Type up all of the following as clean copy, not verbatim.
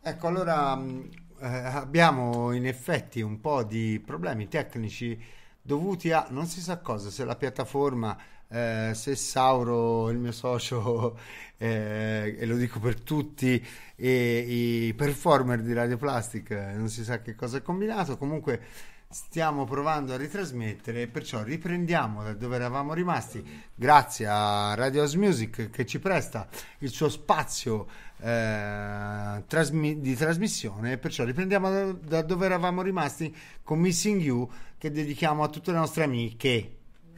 Ecco, allora abbiamo in effetti un po' di problemi tecnici dovuti a non si sa cosa, se la piattaforma, se Sauro, il mio socio, e lo dico per tutti, e i performer di Radio Plastic, non si sa che cosa è combinato. Comunque stiamo provando a ritrasmettere, perciò riprendiamo da dove eravamo rimasti, grazie a Radio House Music che ci presta il suo spazio di trasmissione, perciò riprendiamo da dove eravamo rimasti con Missing You, che dedichiamo a tutte le nostre amiche.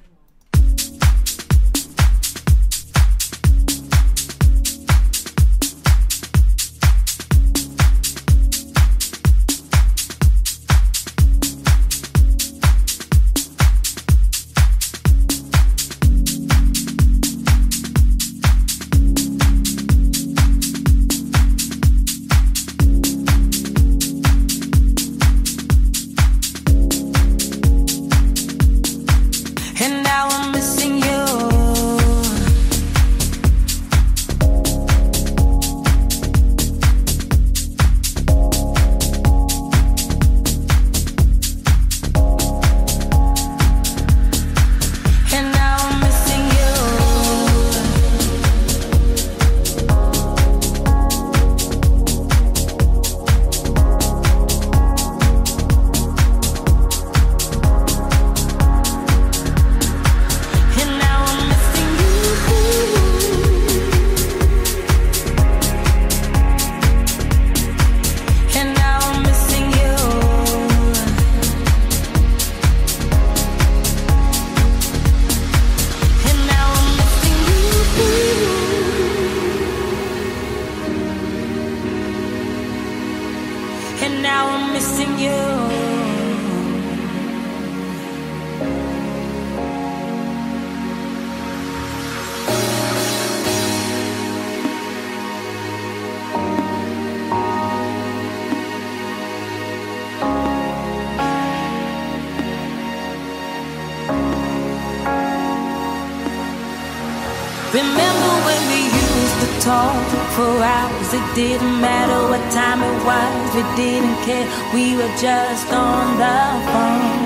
For hours, it didn't matter what time it was, we didn't care, we were just on the phone.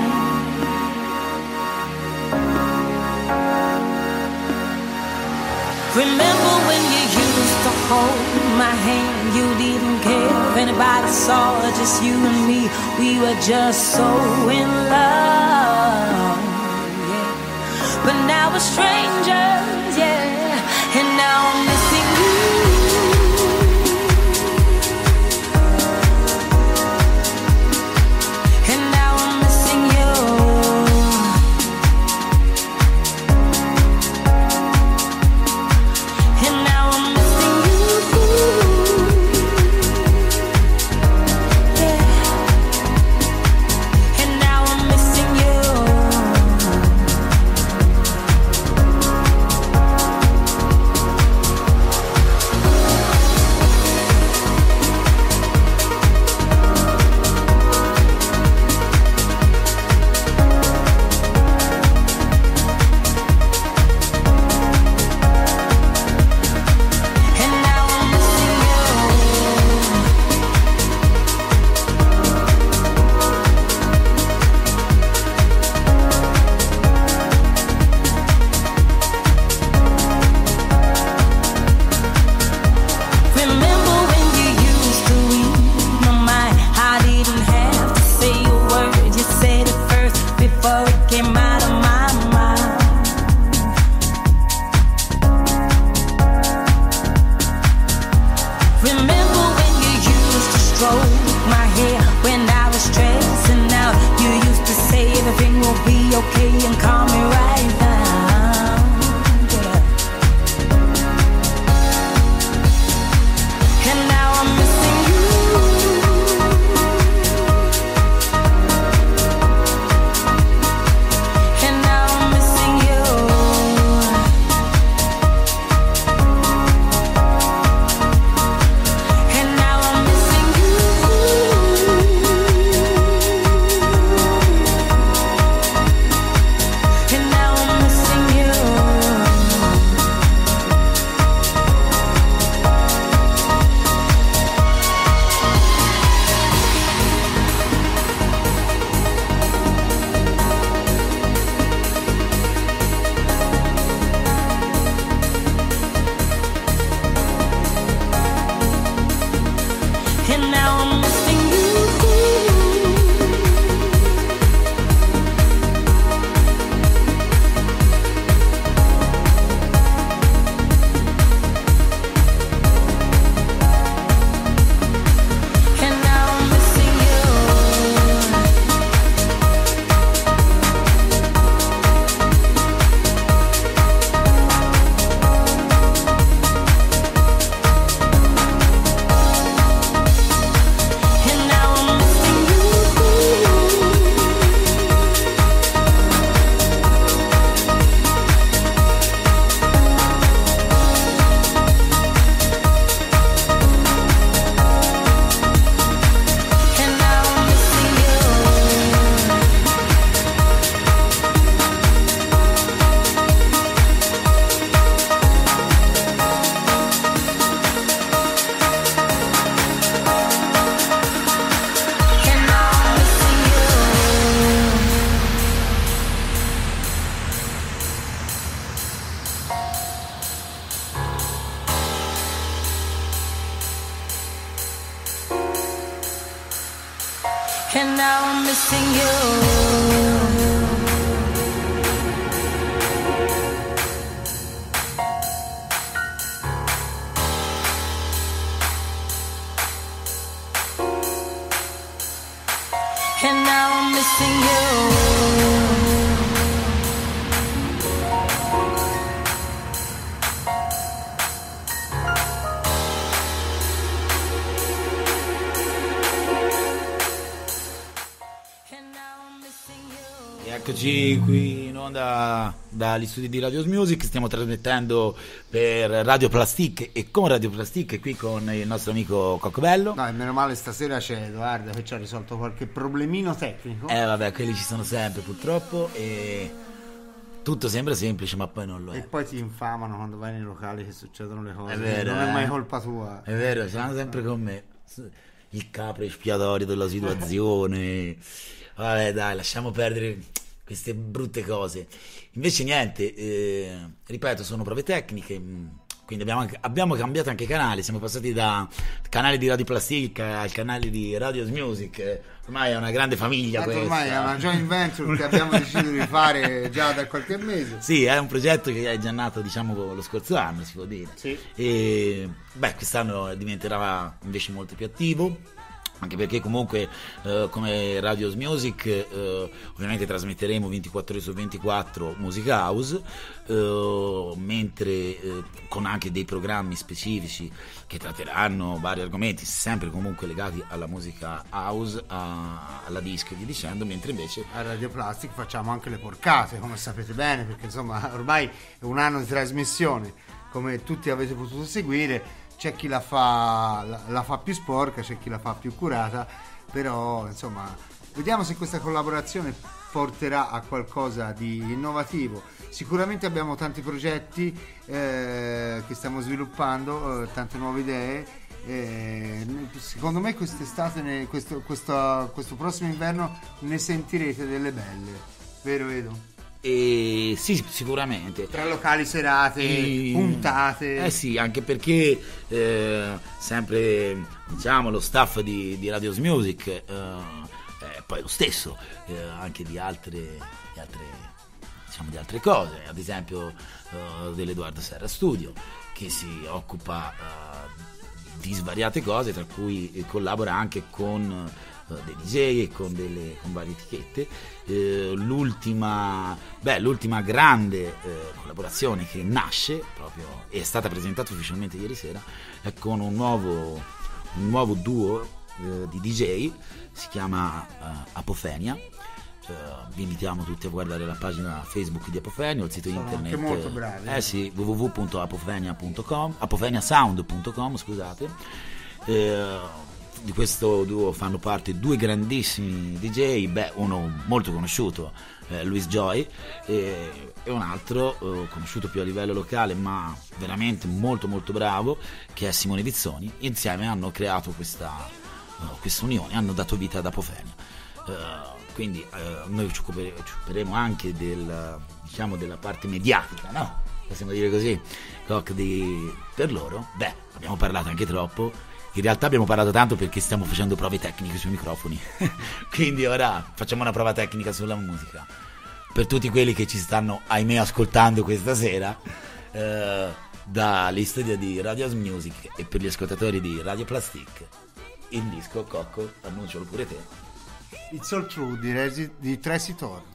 Remember when you used to hold my hand, you didn't care if anybody saw, just you and me, we were just so in love, yeah. But now we're strangers, yeah, and now I'm missing you. and now I'm missing you. And now I'm missing you. And now I'm missing you. Eccoci qui in onda dagli studi di Radio Music, stiamo trasmettendo per Radio Plastic e con Radio Plastic qui con il nostro amico Coccobello. No, e meno male stasera c'è Edoardo che ci ha risolto qualche problemino tecnico. Vabbè, quelli ci sono sempre purtroppo e tutto sembra semplice ma poi non lo è. E poi ti infamano quando vai nei locali che succedono le cose. È vero, non è mai colpa tua. È vero, stanno sempre con me. Il capro espiatorio della situazione. Vabbè dai, lasciamo perdere queste brutte cose. Invece niente, ripeto, sono prove tecniche, quindi abbiamo cambiato anche canale, siamo passati da canale di Radio Plastic al canale di Radio Music. Ormai è una grande famiglia questa. Ormai è una joint venture che abbiamo deciso di fare già da qualche mese. Sì, è un progetto che è già nato, diciamo, lo scorso anno, si può dire. Sì. E quest'anno diventerà invece molto più attivo. Anche perché comunque come Radio Music ovviamente trasmetteremo 24 ore su 24 musica house, mentre con anche dei programmi specifici che tratteranno vari argomenti sempre comunque legati alla musica house, alla disco e via dicendo, mentre invece a Radio Plastic facciamo anche le porcate, come sapete bene, perché insomma ormai è un anno di trasmissione, come tutti avete potuto seguire. C'è chi la fa più sporca, c'è chi la fa più curata, però insomma vediamo se questa collaborazione porterà a qualcosa di innovativo. Sicuramente abbiamo tanti progetti che stiamo sviluppando, tante nuove idee. Secondo me quest'estate, questo prossimo inverno ne sentirete delle belle, vero Edo? Sì, sicuramente. Tra locali, serate, puntate. Sì, anche perché sempre diciamo lo staff di Radio Music poi lo stesso anche di altre cose, ad esempio dell'Edoardo Serra Studio, che si occupa di svariate cose, tra cui collabora anche con dei DJ e con varie etichette. L'ultima grande collaborazione che nasce proprio e è stata presentata ufficialmente ieri sera è con un nuovo duo di DJ, si chiama Apofenia. Vi invitiamo tutti a guardare la pagina Facebook di Apofenia o il sito internet, anche molto bravi. Sì, www.apofenia.com, apofeniasound.com, scusate. Di questo duo fanno parte due grandissimi DJ, uno molto conosciuto, Luis Joy, e un altro conosciuto più a livello locale ma veramente molto molto bravo, che è Simone Vizzoni. Insieme hanno creato questa unione, hanno dato vita ad Apofenia. Quindi noi ci occuperemo anche della parte mediatica, no? Possiamo dire così, per loro. Abbiamo parlato anche troppo. In realtà abbiamo parlato tanto perché stiamo facendo prove tecniche sui microfoni. Quindi ora facciamo una prova tecnica sulla musica. Per tutti quelli che ci stanno, ahimè, ascoltando questa sera, dagli studi di Radio House Music e per gli ascoltatori di Radio Plastic, il disco Cocco, annuncialo pure te. It's All True di Tracy Thorn.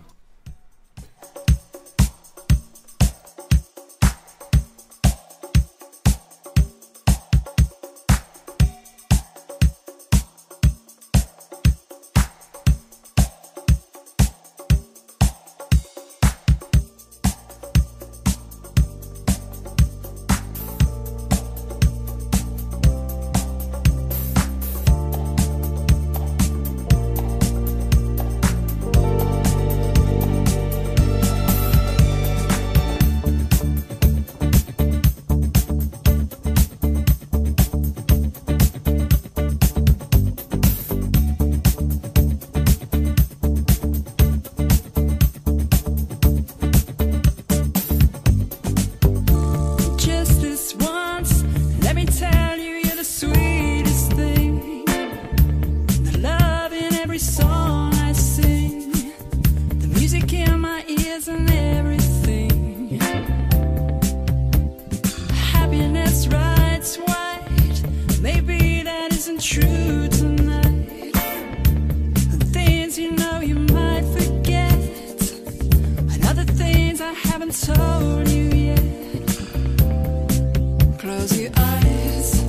Told you yet. Close your eyes.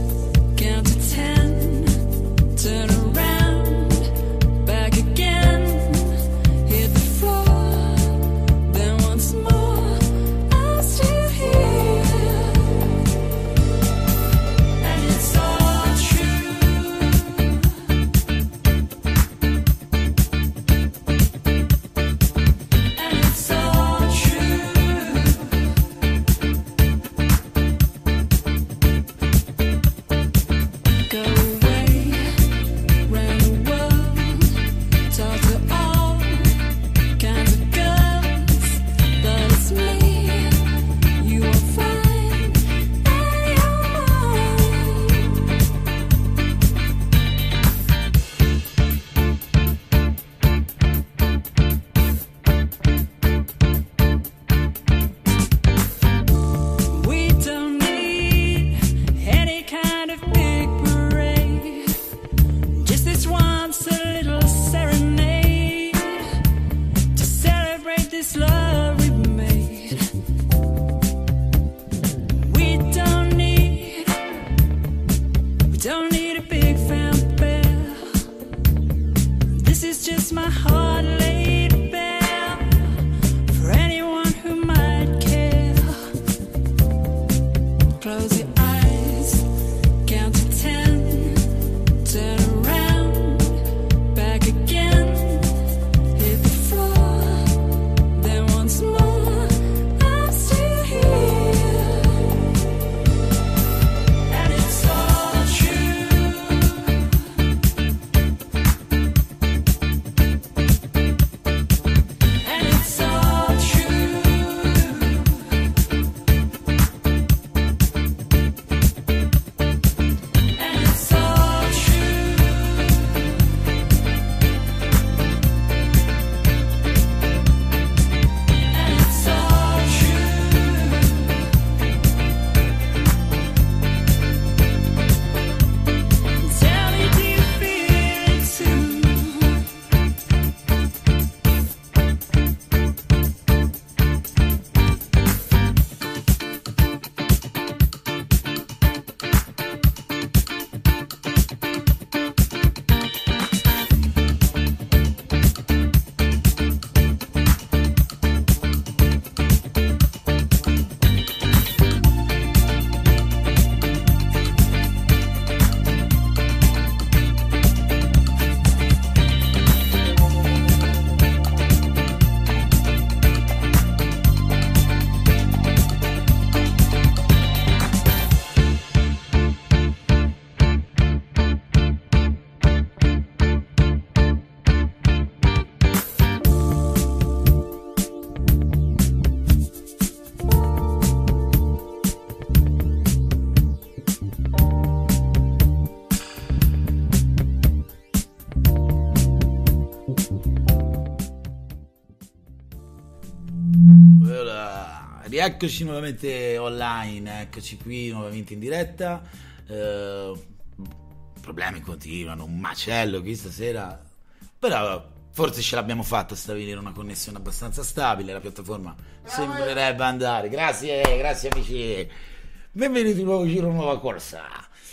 eccoci nuovamente online, eccoci qui nuovamente in diretta. Problemi continuano, un macello qui stasera, però forse ce l'abbiamo fatta a stabilire una connessione abbastanza stabile, la piattaforma sembrerebbe andare. Grazie amici, benvenuti in un nuovo giro, nuova corsa.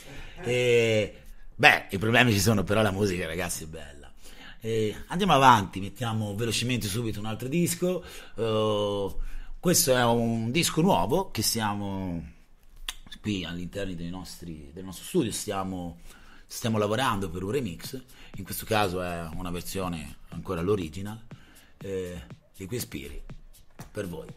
I problemi ci sono, però la musica, ragazzi, è bella. Andiamo avanti, mettiamo velocemente subito un altro disco. Questo è un disco nuovo che stiamo qui all'interno del nostro studio, stiamo lavorando per un remix. In questo caso è una versione ancora l'original, Liquid Spirit per voi.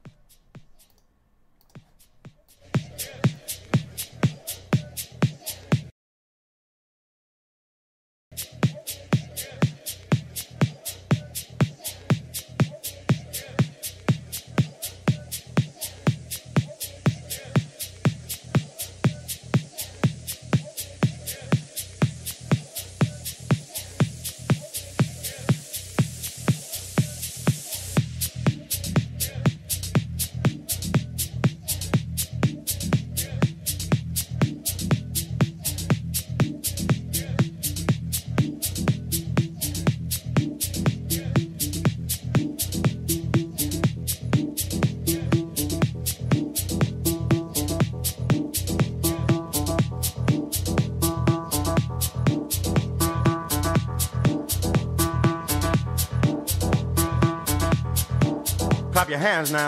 Clap your hands now.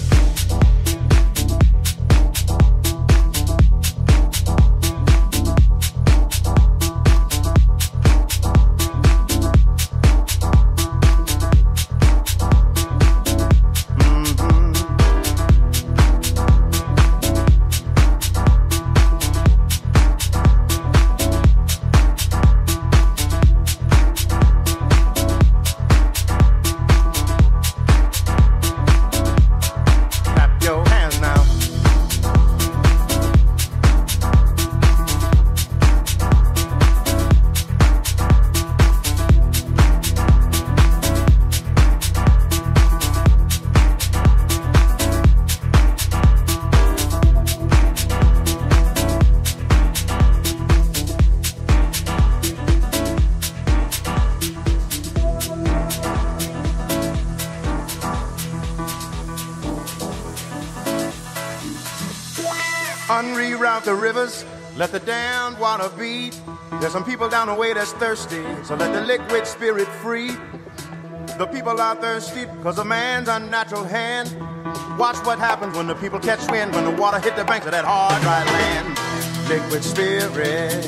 Unreroute the rivers, let the damned water beat. There's some people down the way that's thirsty, so let the liquid spirit free. The people are thirsty because of man's unnatural hand. Watch what happens when the people catch wind, when the water hit the banks of that hard, dry land. Liquid spirit,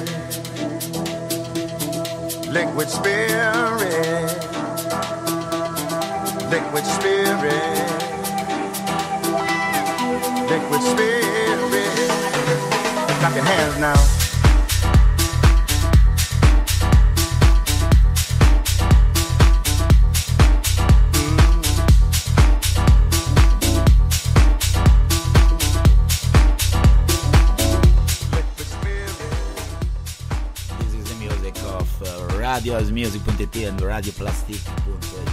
liquid spirit, liquid spirit, liquid spirit. Clap your hands now. This is the music of radiohousemusic.it and radioplastic.it.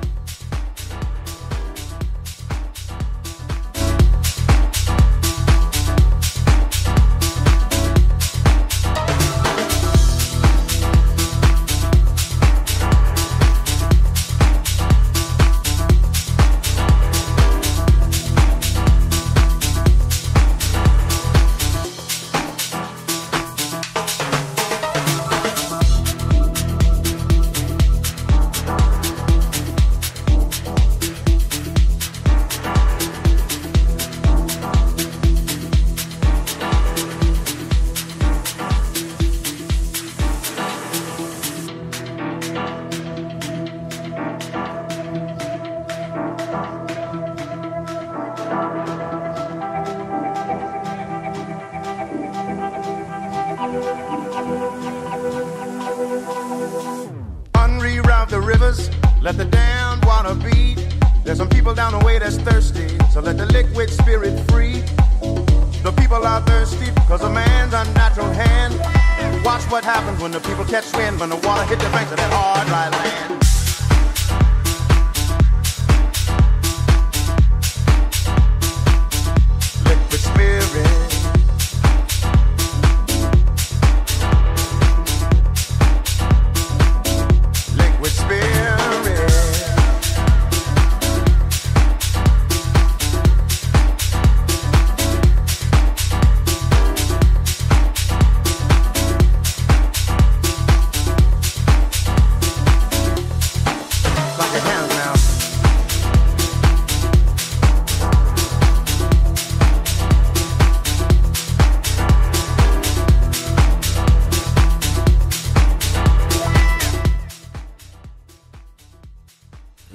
Unreroute the rivers, let the damned water beat. There's some people down the way that's thirsty, so let the liquid spirit free. The people are thirsty because of man's unnatural hand. Watch what happens when the people catch wind, when the water hit the banks of that hard, dry land.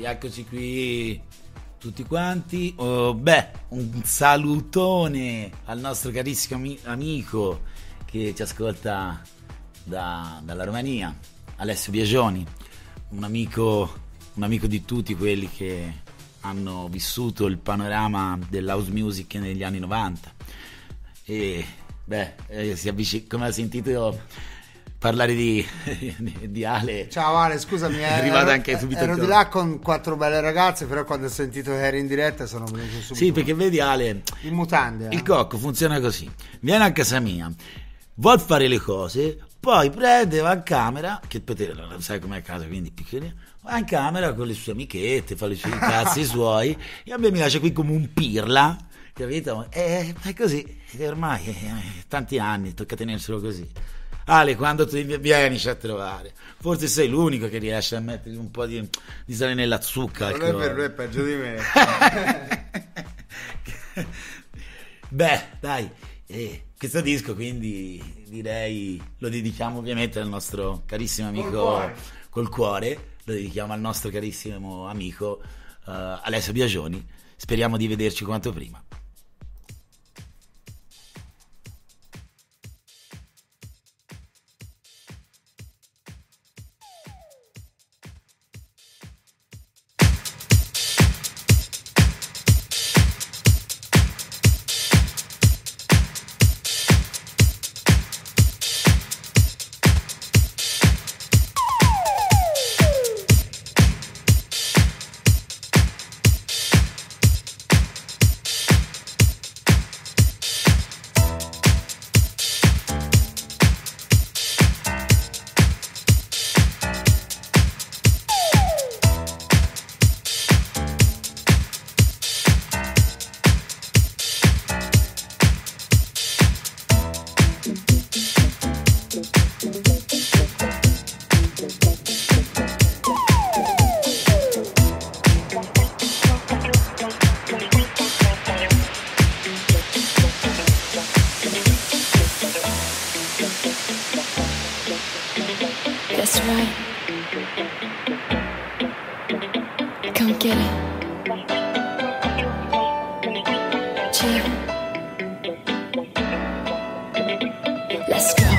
rieccoci qui tutti quanti. Un salutone al nostro carissimo amico che ci ascolta dalla Romania, Alessio Biagioni, un amico di tutti quelli che hanno vissuto il panorama dell'house music negli anni 90 e si avvicina, come ha sentito parlare di Ale. Ciao Ale, scusami, è arrivato anche subito. Ero di là con 4 belle ragazze, però quando ho sentito che eri in diretta sono venuto subito. Sì, perché vedi Ale, in mutande. Il cocco funziona così: viene a casa mia, vuol fare le cose, poi prende, va in camera, che sai com'è a casa, quindi piccolino, va in camera con le sue amichette, fa i suoi cazzi suoi, e a me mi lascia qui come un pirla, capito? È così, ormai tanti anni, tocca tenerselo così. Ale, quando tu vieni a trovare, forse sei l'unico che riesce a mettere un po' di sale nella zucca. Non è per lui, è peggio di me. Dai, questo disco quindi direi lo dedichiamo ovviamente al nostro carissimo amico col cuore, lo dedichiamo al nostro carissimo amico Alessio Biagioni. Speriamo di vederci quanto prima. That's right. Come get it. Chill. Let's go.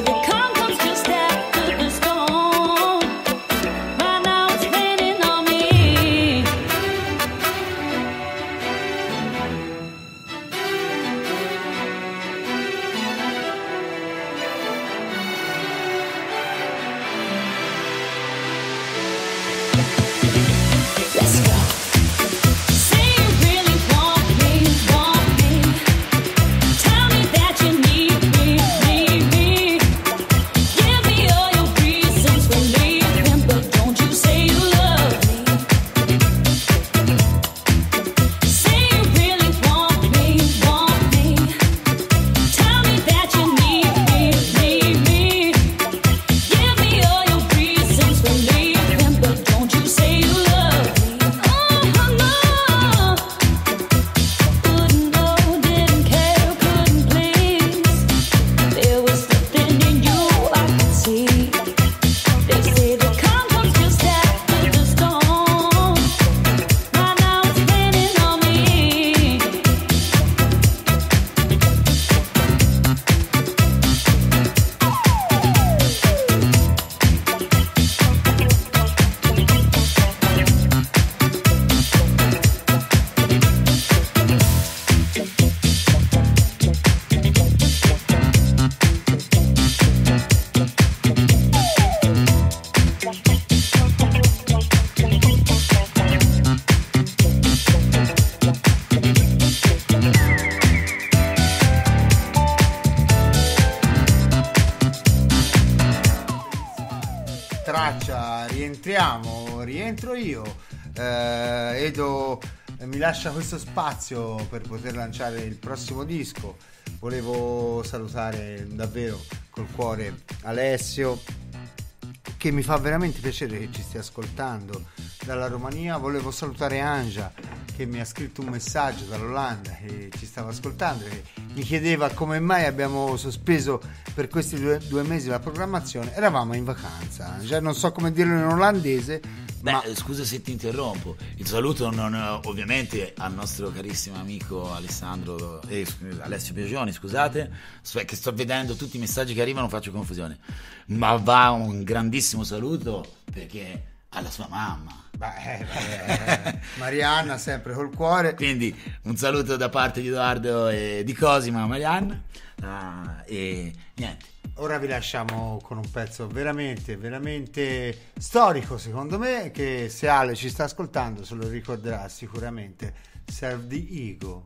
Just after the storm, right now it's raining on me. rientro io. Edo mi lascia questo spazio per poter lanciare il prossimo disco. Volevo salutare davvero col cuore Alessio, che mi fa veramente piacere che ci stia ascoltando dalla Romania. Volevo salutare Anja, che mi ha scritto un messaggio dall'Olanda, che ci stava ascoltando, che mi chiedeva come mai abbiamo sospeso per questi due mesi la programmazione. Eravamo in vacanza, Anja, non so come dirlo in olandese. Beh, scusa se ti interrompo. Il saluto ovviamente al nostro carissimo amico Alessandro Alessio Piagioni, scusate, che sto vedendo tutti i messaggi che arrivano, faccio confusione. Ma va un grandissimo saluto perché alla sua mamma. Marianna sempre col cuore. Quindi un saluto da parte di Edoardo e di Cosima a Marianna. E niente. Ora vi lasciamo con un pezzo veramente, veramente storico, secondo me, che se Ale ci sta ascoltando se lo ricorderà sicuramente. Serve the Ego.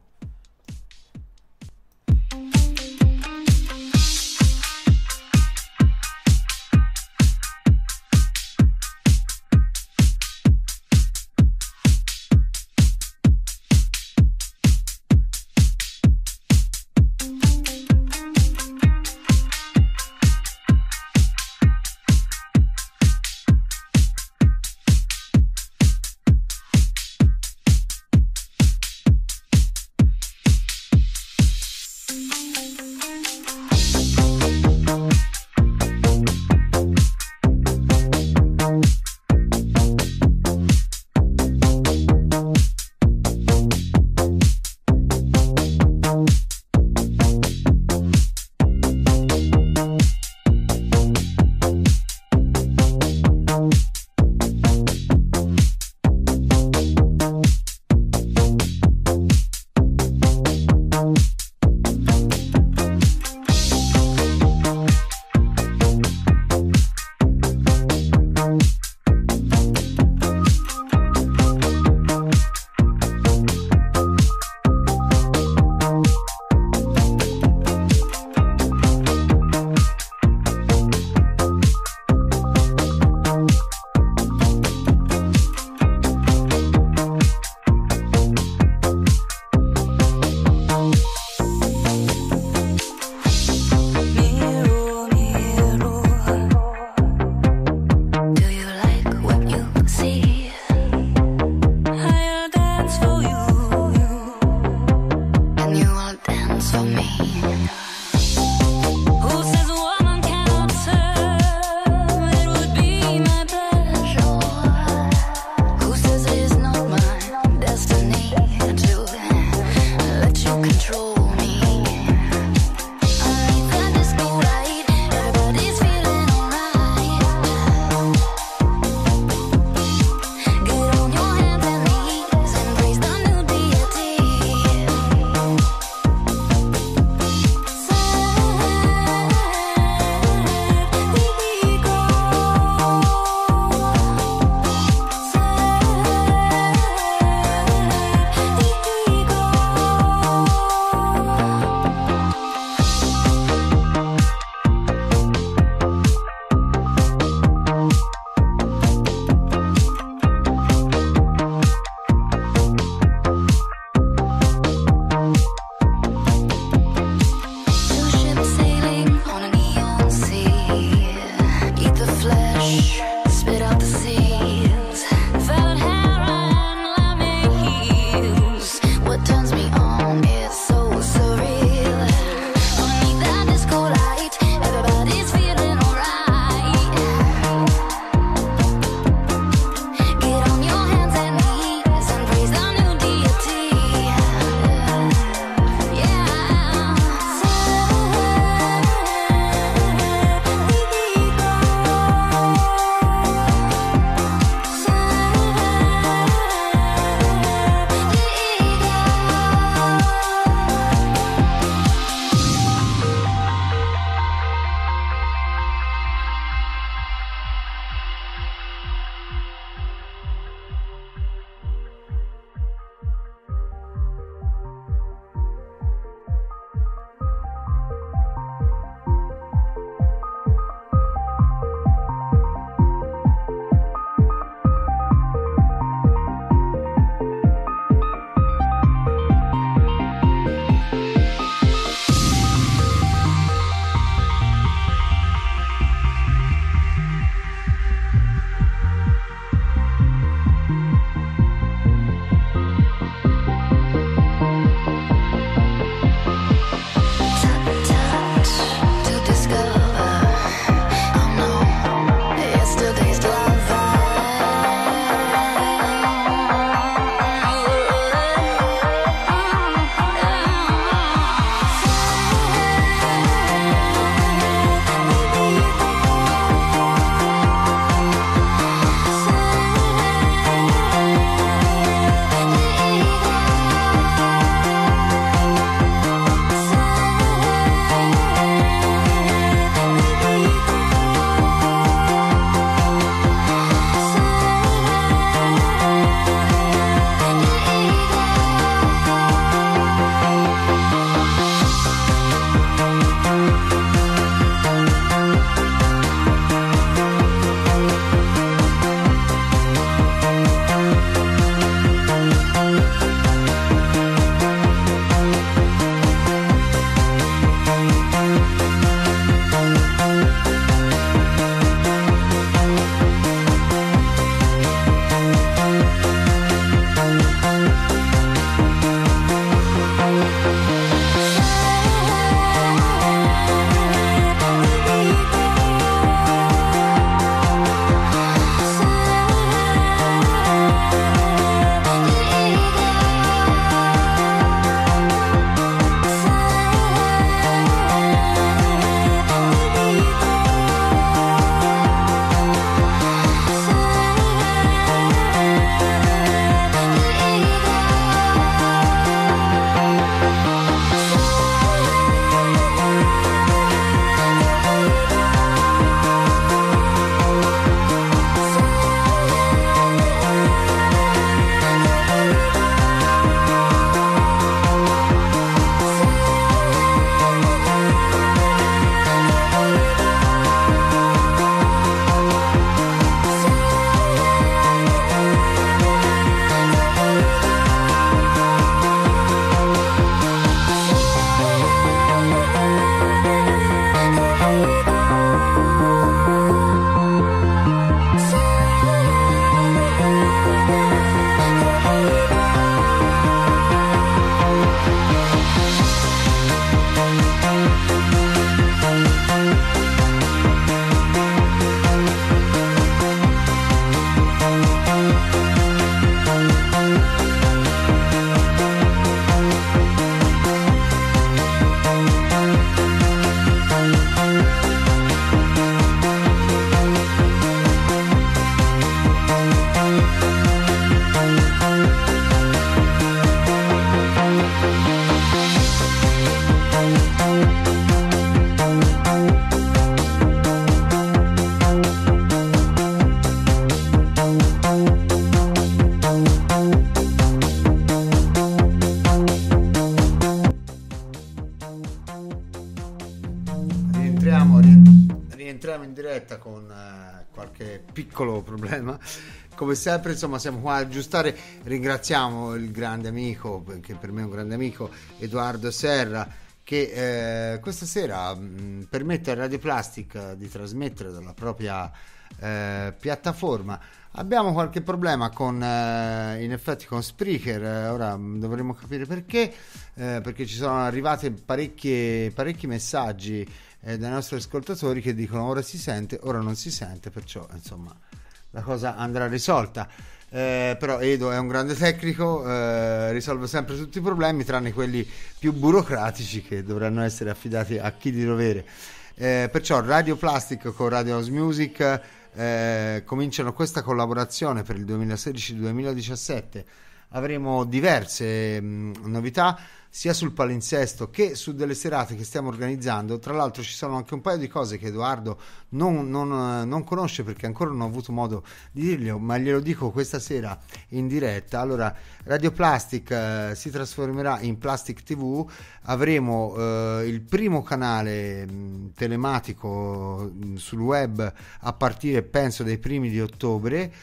Rientriamo in diretta con qualche piccolo problema. Come sempre, insomma, siamo qua ad aggiustare. Ringraziamo il grande amico, perché per me è un grande amico, Edoardo Serra, che questa sera permette a Radio Plastic di trasmettere dalla propria piattaforma. Abbiamo qualche problema con in effetti con Spreaker, ora dovremo capire perché ci sono arrivati parecchi messaggi dai nostri ascoltatori che dicono ora si sente, ora non si sente, perciò insomma la cosa andrà risolta. Però Edo è un grande tecnico, risolve sempre tutti i problemi tranne quelli più burocratici che dovranno essere affidati a chi di dovere. Perciò Radio Plastic con Radio House Music cominciano questa collaborazione per il 2016-2017. Avremo diverse novità sia sul palinsesto che su delle serate che stiamo organizzando. Tra l'altro ci sono anche un paio di cose che Edoardo non conosce, perché ancora non ho avuto modo di dirglielo, ma glielo dico questa sera in diretta. Allora, Radio Plastic si trasformerà in Plastic TV. Avremo il primo canale telematico sul web a partire, penso, dai primi di ottobre.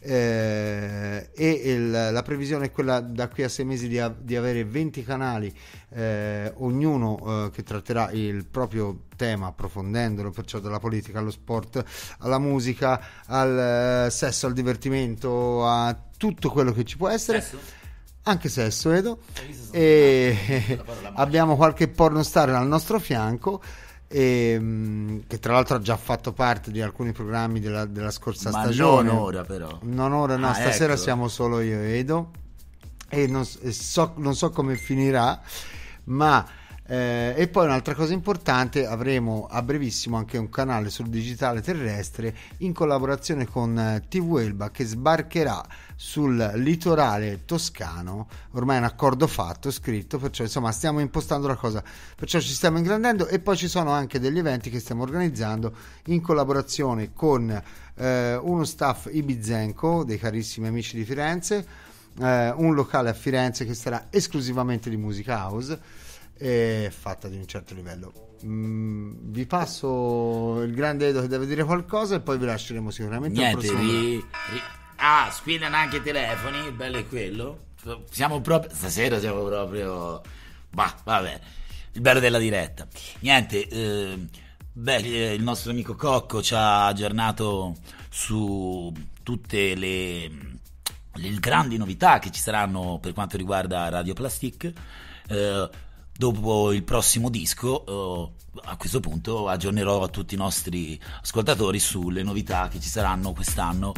La previsione è quella da qui a 6 mesi di avere 20 canali, ognuno che tratterà il proprio tema approfondendolo, perciò dalla politica allo sport, alla musica, al sesso, al divertimento, a tutto quello che ci può essere. Anche sesso, Edo. E abbiamo qualche pornostar al nostro fianco, che tra l'altro ha già fatto parte di alcuni programmi della scorsa stagione. Non ora, però. Non ora, no, stasera ecco. Siamo solo io e Edo, e non so come finirà, ma e poi un'altra cosa importante, avremo a brevissimo anche un canale sul digitale terrestre in collaborazione con TV Elba, che sbarcherà sul litorale toscano. Ormai è un accordo fatto, scritto, perciò insomma stiamo impostando la cosa, perciò ci stiamo ingrandendo. E poi ci sono anche degli eventi che stiamo organizzando in collaborazione con uno staff ibizenco dei carissimi amici di Firenze, un locale a Firenze che sarà esclusivamente di musica house, fatta di un certo livello. Vi passo il grande Edo che deve dire qualcosa e poi vi lasceremo sicuramente. Niente, squillano anche i telefoni, il bello è quello. Stasera siamo proprio vabbè, il bello della diretta. Niente, il nostro amico Cocco ci ha aggiornato su tutte le grandi novità che ci saranno per quanto riguarda Radio Plastic. Dopo il prossimo disco, a questo punto aggiornerò tutti i nostri ascoltatori sulle novità che ci saranno quest'anno,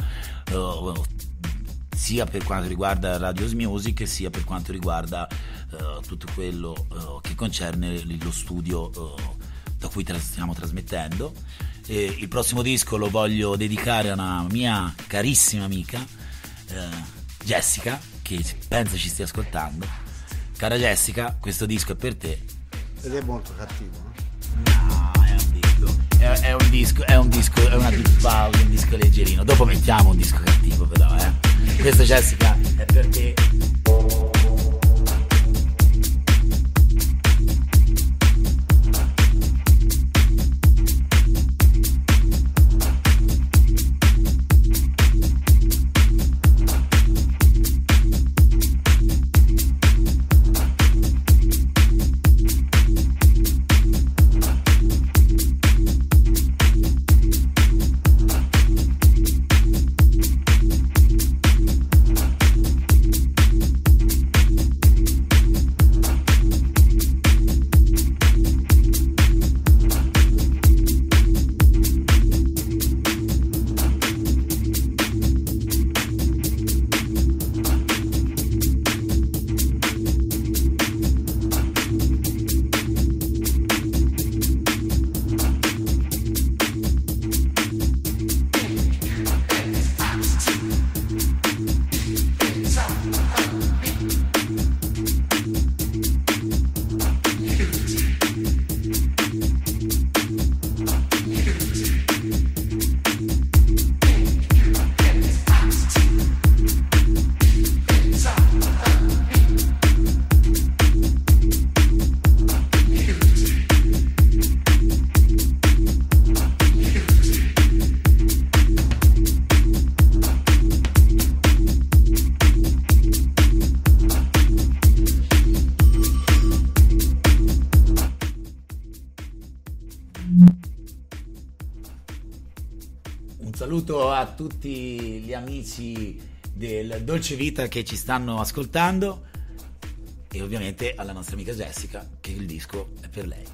sia per quanto riguarda Radio House Music sia per quanto riguarda tutto quello che concerne lo studio da cui stiamo trasmettendo. Il prossimo disco lo voglio dedicare a una mia carissima amica, Jessica, che penso ci stia ascoltando. Cara Jessica, questo disco è per te. Ed è molto cattivo, no? No, è un disco, è una deep house, un disco leggerino. Dopo mettiamo un disco cattivo, però, Questo, Jessica, è per te. Un saluto a tutti gli amici del Dolce Vita che ci stanno ascoltando e ovviamente alla nostra amica Jessica, che il disco è per lei.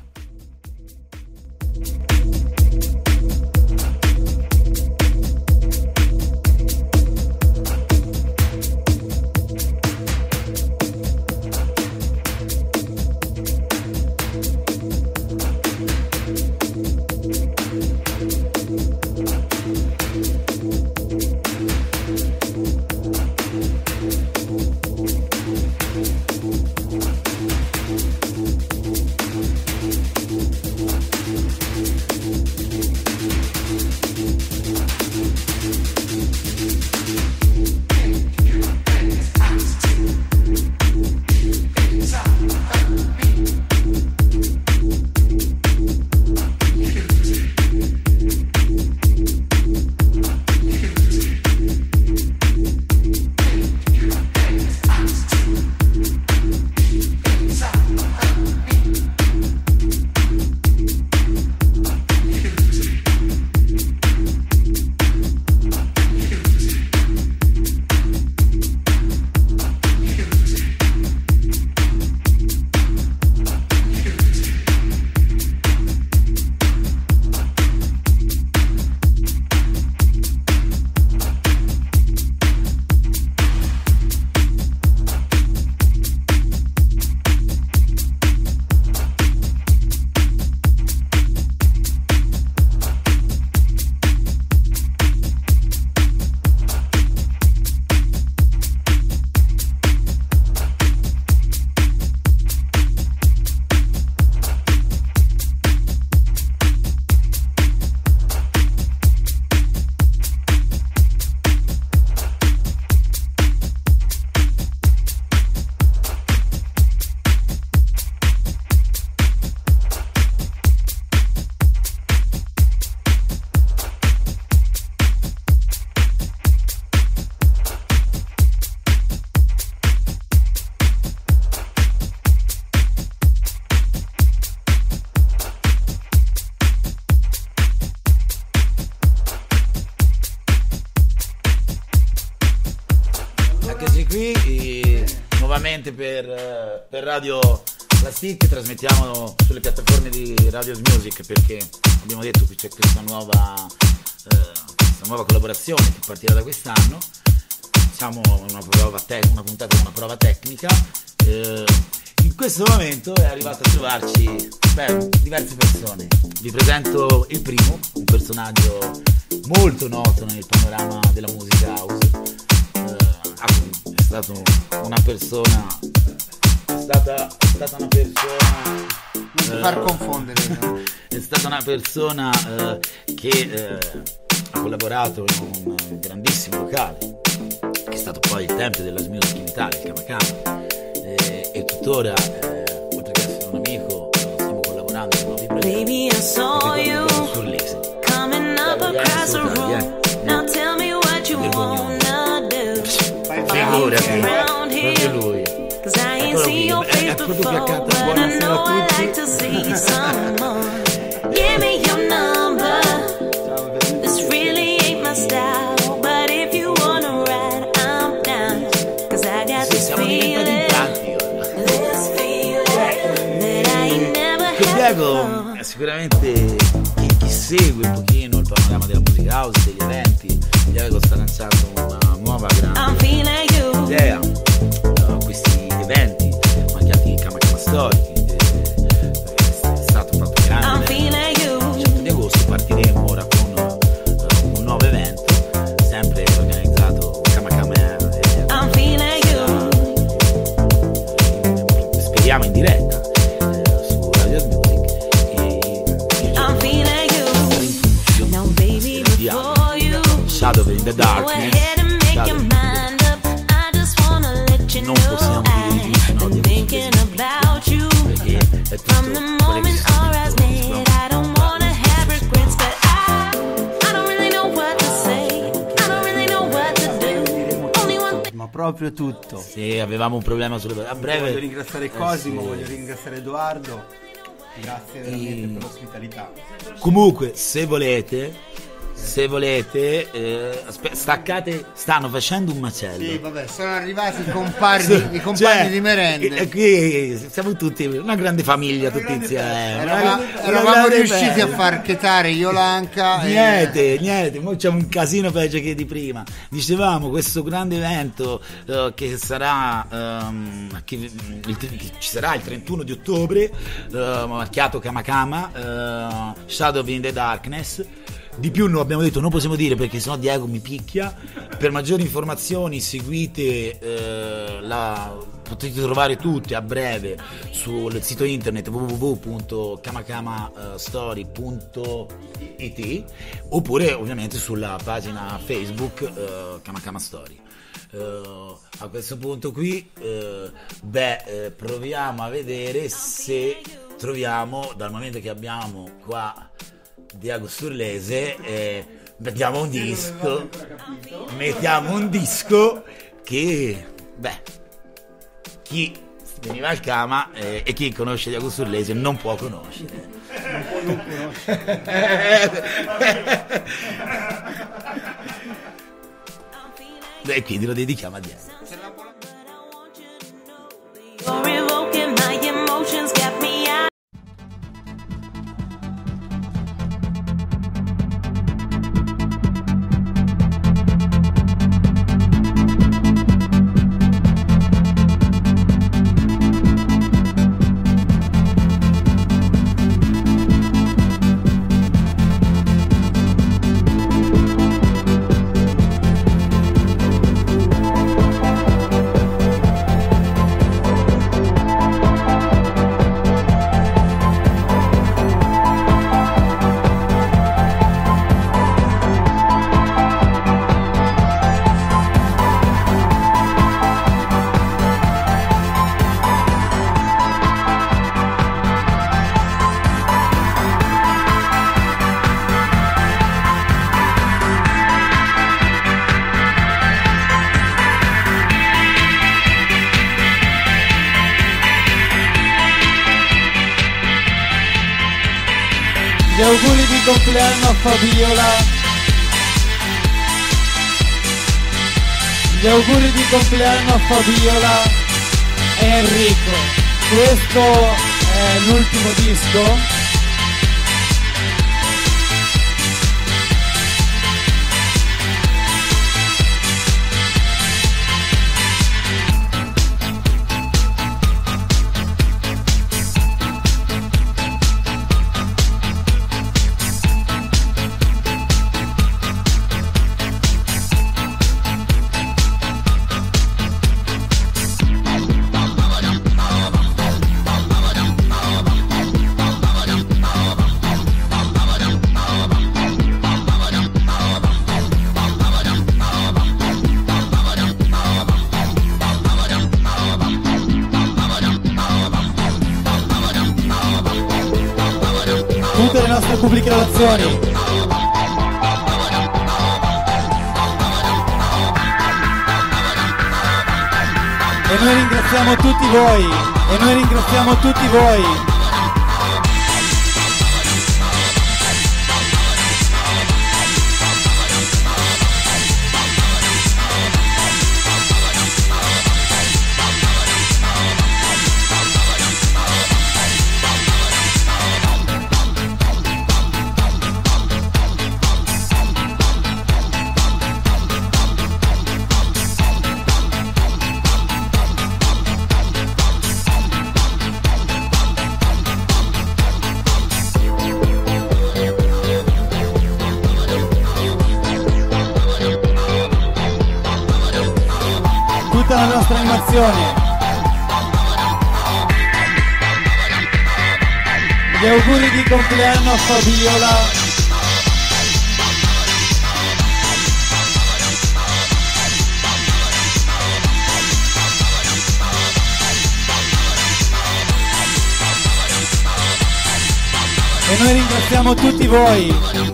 Nuovamente per Radio Plastic, trasmettiamo sulle piattaforme di Radio Music, perché abbiamo detto che c'è questa nuova collaborazione che partirà da quest'anno. Siamo una puntata, una prova tecnica. In questo momento è arrivato a trovarci diverse persone. Vi presento il primo, un personaggio molto noto nel panorama della musica house. È stata una persona, non ti far confondere, no? È stata una persona che ha collaborato in un grandissimo locale che è stato poi il tempio della music in Italia, il Kamakama, e tuttora, oltre che essere un amico, stiamo collaborando con nuovi progetti. Baby, I saw you coming up across the room. Now tell me what you wanna do. Around here, lui. Cause I ain't seen your face before, but I know I like to see some more. Give me your number. This really ain't my style, but if you wanna ride, I'm down. Cause I got this feeling that I ain't never had Diego, before. sicuramente chi segue un pochino il panorama della musica house, degli eventi, Diego sta lanciando una nuova grande idea, questi eventi chiamati Kamakama Story, è stato fatto grande. Il 100 di agosto partiremo ora con un nuovo evento, sempre organizzato Kamakama, speriamo in diretta su Radio Music, Shadow in the Darkness. Non possiamo dire di più, no, perché è tutto quello che si Ma proprio tutto. Sì, avevamo un problema sulle a breve. Voglio ringraziare Cosimo, voglio ringraziare Edoardo. Grazie veramente per l'ospitalità. Comunque, se volete, staccate, stanno facendo un macello. Sì, vabbè, sono arrivati i compagni di merende. Qui siamo tutti una grande famiglia, tutti insieme. Eravamo riusciti a far chetare Iolanka. Niente, mo c'è un casino peggio che di prima. Dicevamo, questo grande evento che sarà ci sarà il 31 di ottobre, marchiato Kamakama, Shadow in the Darkness. Di più non abbiamo detto, non possiamo dire perché sennò Diego mi picchia. Per maggiori informazioni seguite potete trovare tutte a breve sul sito internet www.kamakamastory.it oppure ovviamente sulla pagina Facebook Kamakama Story. A questo punto qui proviamo a vedere se troviamo, dal momento che abbiamo qua Diego Sturlese, mettiamo un disco che chi veniva al Kama e chi conosce Diego Sturlese non può conoscere. E quindi lo dedichiamo a Diego. Gli auguri di compleanno a Fabiola. Gli auguri di compleanno a Fabiola e Enrico. Questo è l'ultimo disco. Tutte le nostre pubbliche relazioni. E noi ringraziamo tutti voi. Tutta la nostra animazione. Gli auguri di compleanno a Fabiola. E noi ringraziamo tutti voi.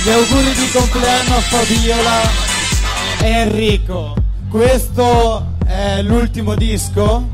Gli auguri di compleanno a Fabiola e Enrico. Questo è l'ultimo disco.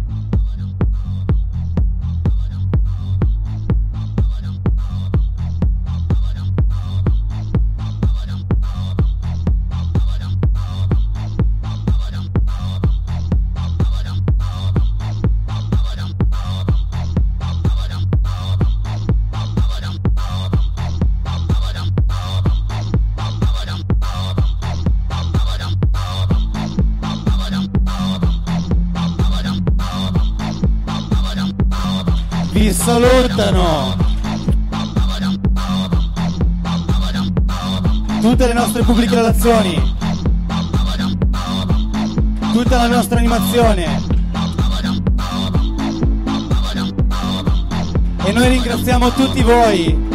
Vi salutano tutte le nostre pubbliche relazioni, tutta la nostra animazione, e noi ringraziamo tutti voi.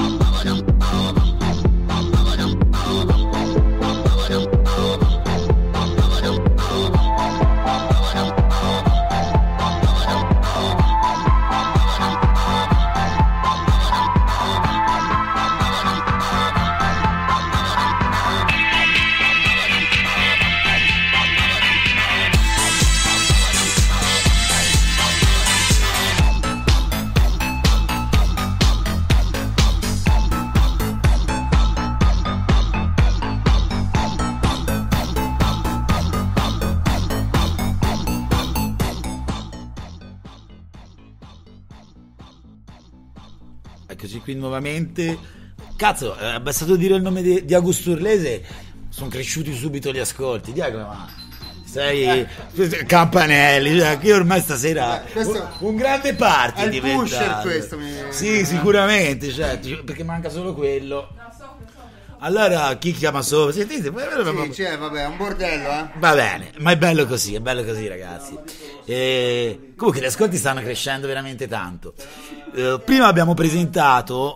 Eccoci qui nuovamente. Cazzo, è bastato dire il nome di Augusto Urlese, sono cresciuti subito gli ascolti. Diaco, ma sei Campanelli, cioè, qui ormai stasera un grande party è il diventato. pusher questo. Sì, sicuramente, cioè, perché manca solo quello. Allora chi chiama sopra? Sentite, Sì, cioè, vabbè, è un bordello, eh. va bene, ma è bello così, ragazzi. Comunque gli ascolti stanno crescendo veramente tanto. Prima abbiamo presentato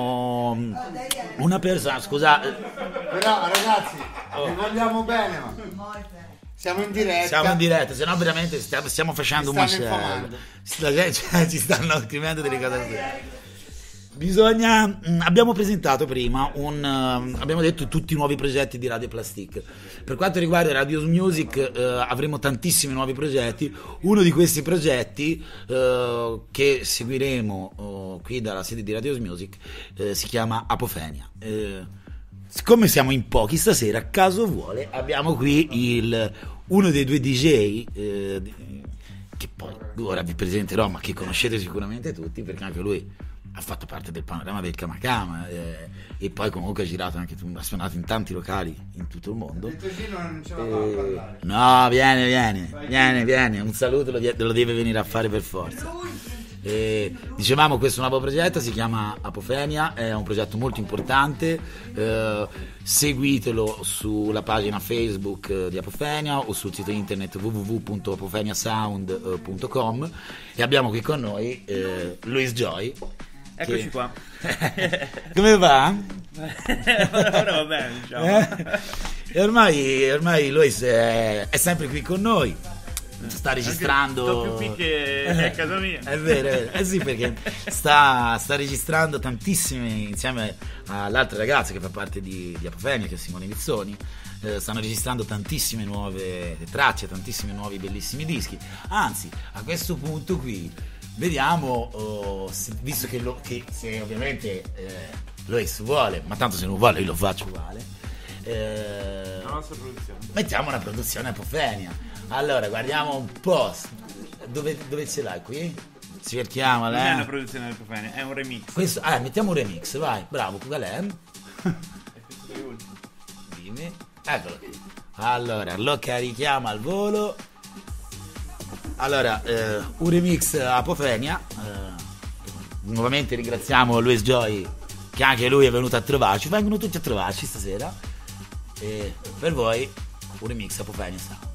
una persona, scusa. Però ragazzi, vi vogliamo bene, ma siamo in diretta. Se no veramente stiamo facendo un macello. Ci stanno scrivendo delle cose. Abbiamo presentato prima abbiamo detto tutti i nuovi progetti di Radio Plastic. Per quanto riguarda Radio Music avremo tantissimi nuovi progetti. Uno di questi progetti che seguiremo qui dalla sede di Radio Music si chiama Apofenia. Siccome siamo in pochi stasera, caso vuole, abbiamo qui uno dei due DJ che poi ora vi presenterò, ma che conoscete sicuramente tutti, perché anche lui ha fatto parte del panorama del Kamakama e poi comunque ha girato anche, ha suonato in tanti locali in tutto il mondo. Il Togino non ce la fa a parlare. No, vieni, un saluto lo deve venire a fare per forza. Dicevamo, questo nuovo progetto si chiama Apofenia, è un progetto molto importante, seguitelo sulla pagina Facebook di Apofenia o sul sito internet www.apofeniasound.com, e abbiamo qui con noi Luis Joy. Eccoci qua. Come va? Ora va bene, diciamo. E ormai Luis è sempre qui con noi. Sta registrando. Sto più qui che a casa mia. È vero. Sì, perché sta registrando tantissime, insieme all'altra ragazza che fa parte di Apofenia, che è Simone Vizzoni. Stanno registrando tantissime nuove tracce, tantissimi nuovi bellissimi dischi. Anzi, a questo punto qui vediamo, visto che se ovviamente Luis vuole, ma tanto se non vuole io lo faccio uguale, La nostra produzione. mettiamo una produzione Apofenia. Allora guardiamo un po', dove ce l'hai qui? Cerchiamola. Non è una produzione del Apofenia, è un remix. Questo, mettiamo un remix, vai, bravo, qual è? Dimmi, eccolo qui. Allora lo carichiamo al volo. Allora, un remix Apofenia. Nuovamente ringraziamo Luis Joy, che anche lui è venuto a trovarci. Vengono tutti a trovarci stasera. E per voi un remix Apofenia Sound.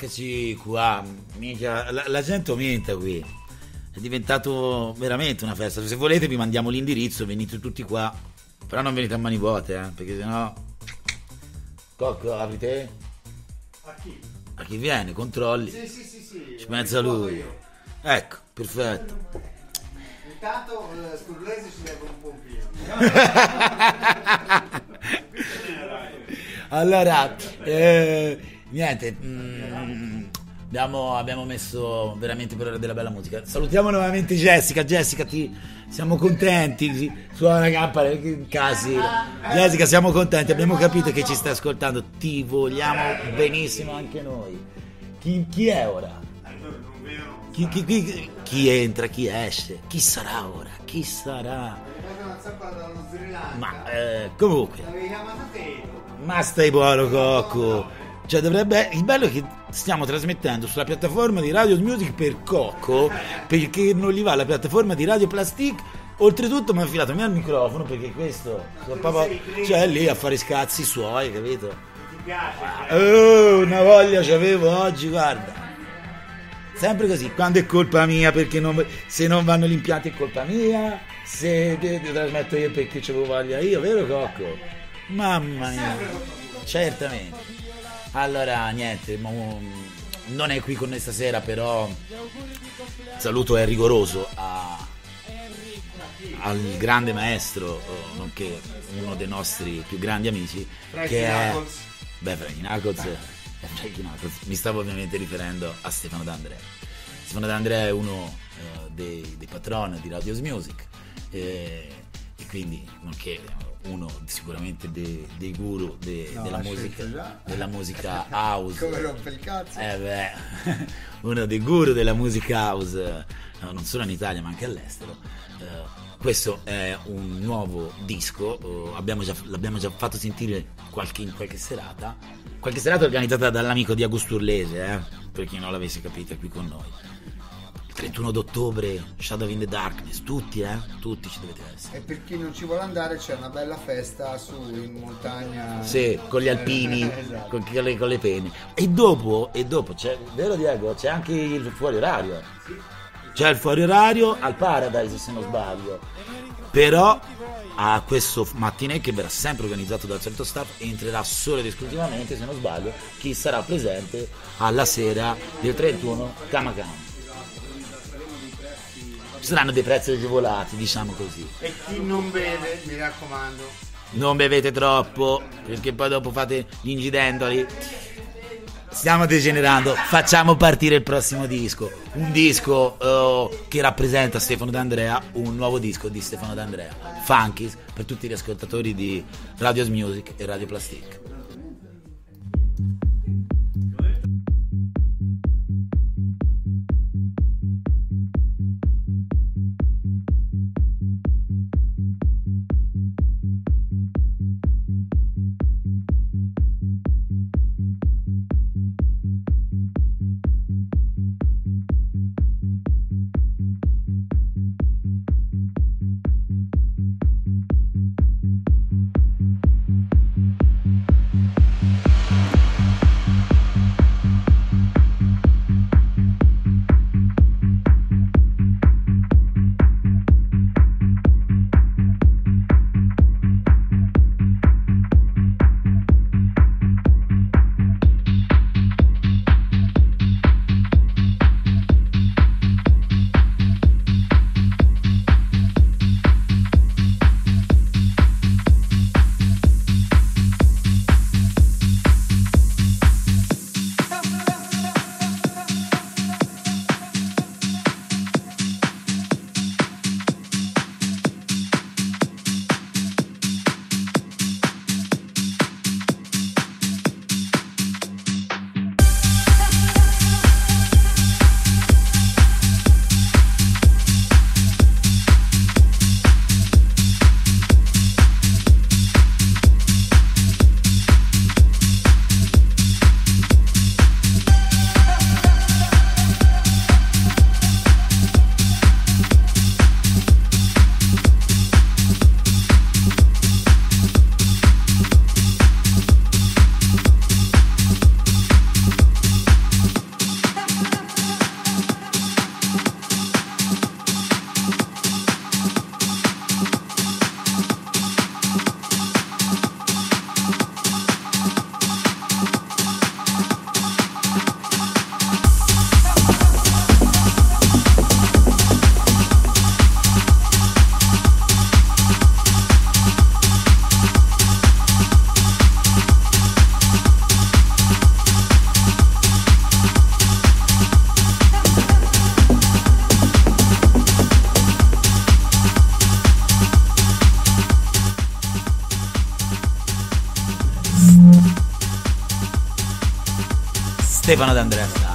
eccoci qua. Mica, la gente aumenta qui. È diventato veramente una festa. Se volete vi mandiamo l'indirizzo, venite tutti qua. Però non venite a mani vuote, perché sennò. Cocco, apri te? A chi? A chi viene, controlli. Sì. Ci pensa lui. Ecco, perfetto. Intanto Sturlese ci deve un pompino. Allora, niente, abbiamo messo veramente per ora della bella musica. Salutiamo nuovamente Jessica, siamo contenti, suona la campana, casi. Jessica, siamo contenti, abbiamo capito che ci stai ascoltando, ti vogliamo benissimo anche noi. Chi è ora? Chi entra, chi esce, chi sarà ora, chi sarà? Ma comunque, ma stai buono, Cocco. Cioè dovrebbe, il bello è che stiamo trasmettendo sulla piattaforma di Radio Music per Cocco, perché non gli va la piattaforma di Radio Plastic. Oltretutto mi ha infilato mia al microfono, perché questo proprio, cioè lì a fare scazzi suoi, capito? Ti piace? Una voglia c'avevo oggi, guarda. Sempre così, quando è colpa mia perché se non vanno gli impianti è colpa mia, se trasmetto io perché c'avevo voglia io, vero Cocco? Mamma mia, certamente. Allora niente, non è qui con noi stasera, però il saluto è rigoroso al grande maestro, nonché uno dei nostri più grandi amici, che è Frankie Knuckles. Mi stavo ovviamente riferendo a Stefano D'Andrea. Stefano D'Andrea è uno dei patron di Radio Music, e quindi nonché uno sicuramente dei guru della musica house. Come rompe il cazzo? Uno dei guru della musica house, non solo in Italia ma anche all'estero. Questo è un nuovo disco, l'abbiamo già fatto sentire in qualche serata organizzata dall'amico di Augusto Urlese, per chi non l'avesse capito, è qui con noi. Il 31 d'ottobre, Shadow in the Darkness, tutti ci dovete essere. E per chi non ci vuole andare c'è una bella festa su in montagna. Sì, con gli alpini, esatto. con le penne. E dopo c'è, vero Diego, c'è anche il fuori orario. C'è il fuori orario al Paradise, se non sbaglio. Però a questo mattinè, che verrà sempre organizzato dal solito staff, entrerà solo ed esclusivamente, se non sbaglio, chi sarà presente alla sera del 31 Kamakam. Ci saranno dei prezzi agevolati, diciamo così. E chi non beve, mi raccomando, non bevete troppo, perché poi dopo fate gli incidentali. Stiamo degenerando, facciamo partire il prossimo disco. Un disco che rappresenta Stefano D'Andrea, un nuovo disco di Stefano D'Andrea, Funkies, per tutti gli ascoltatori di Radio Music e Radio Plastic. Stefano D'Andrea Sound.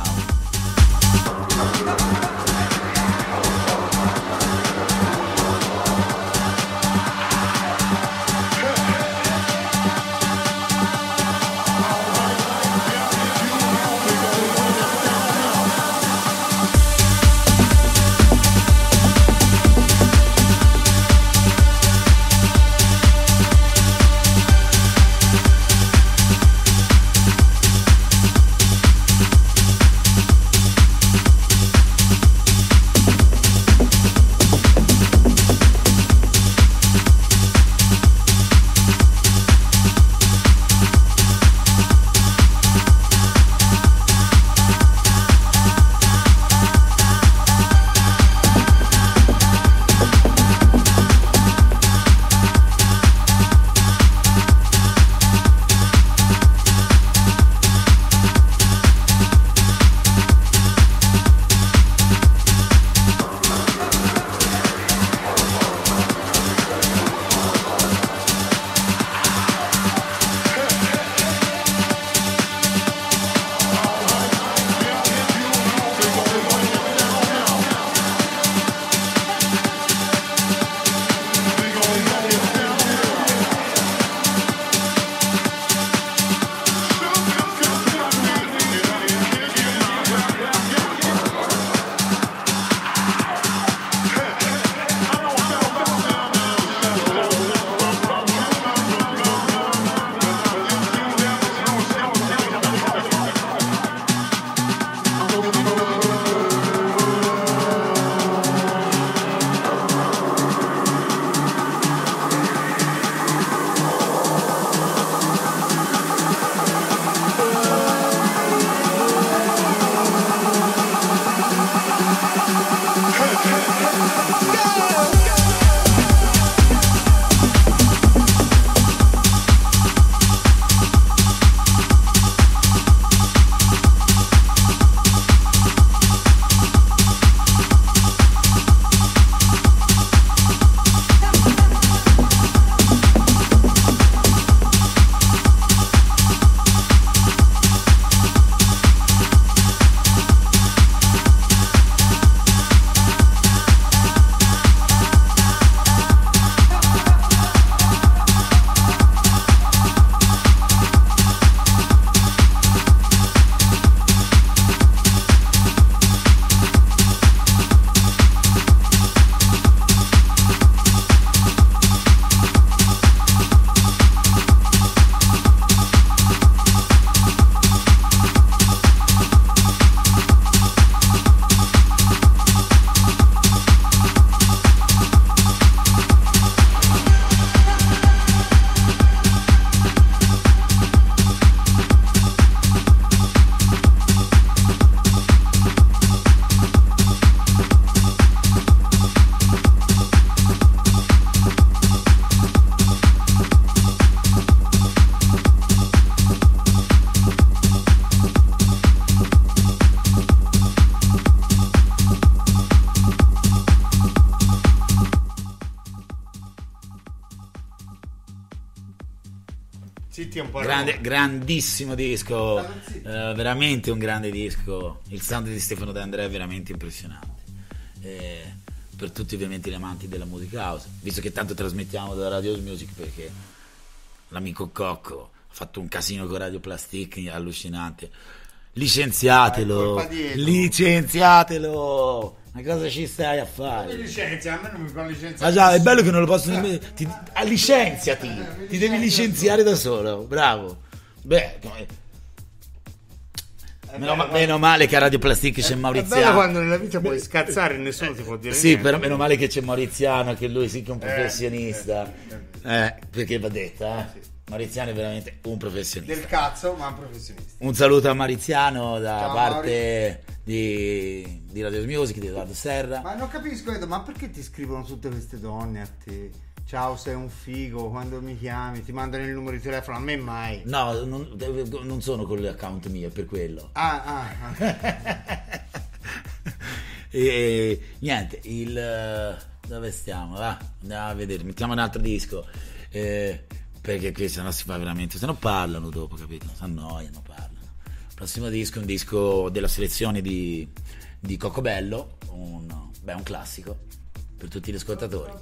Zitti un po' grandissimo disco, veramente un grande disco. Il sound di Stefano D'Andrea è veramente impressionante. Per tutti ovviamente gli amanti della musica house, visto che tanto trasmettiamo da Radio Music, perché l'amico Cocco ha fatto un casino con Radio Plastic allucinante. Licenziatelo, licenziatelo. Ma cosa ci stai a fare? Licenzia, a me non mi fa licenziare. Ma già, è bello che non lo posso nemmeno. Licenziati, ti devi licenziare da solo. Bravo. Beh, meno male che a Radio Plastic c'è Mauriziano. È bello quando nella vita puoi scazzare e nessuno ti può dire sì, niente. Però meno male che c'è Mauriziano, che lui sì che è un professionista. Perché va detta, sì. Mauriziano è veramente un professionista. Del cazzo, ma un professionista. Un saluto a Mauriziano da parte di Radio Music, di Edoardo Serra. Ma non capisco, Edo, ma perché ti scrivono tutte queste donne a te? Ciao, sei un figo, quando mi chiami ti mandano il numero di telefono, a me mai. No, non sono con l'account mio, è per quello. E niente, dove stiamo? Andiamo a vedere, mettiamo un altro disco. Perché qui sennò si fa veramente, se no parlano dopo, capito? Si annoiano, parlano. prossimo disco è un disco della selezione di Cocobello, un classico per tutti gli ascoltatori.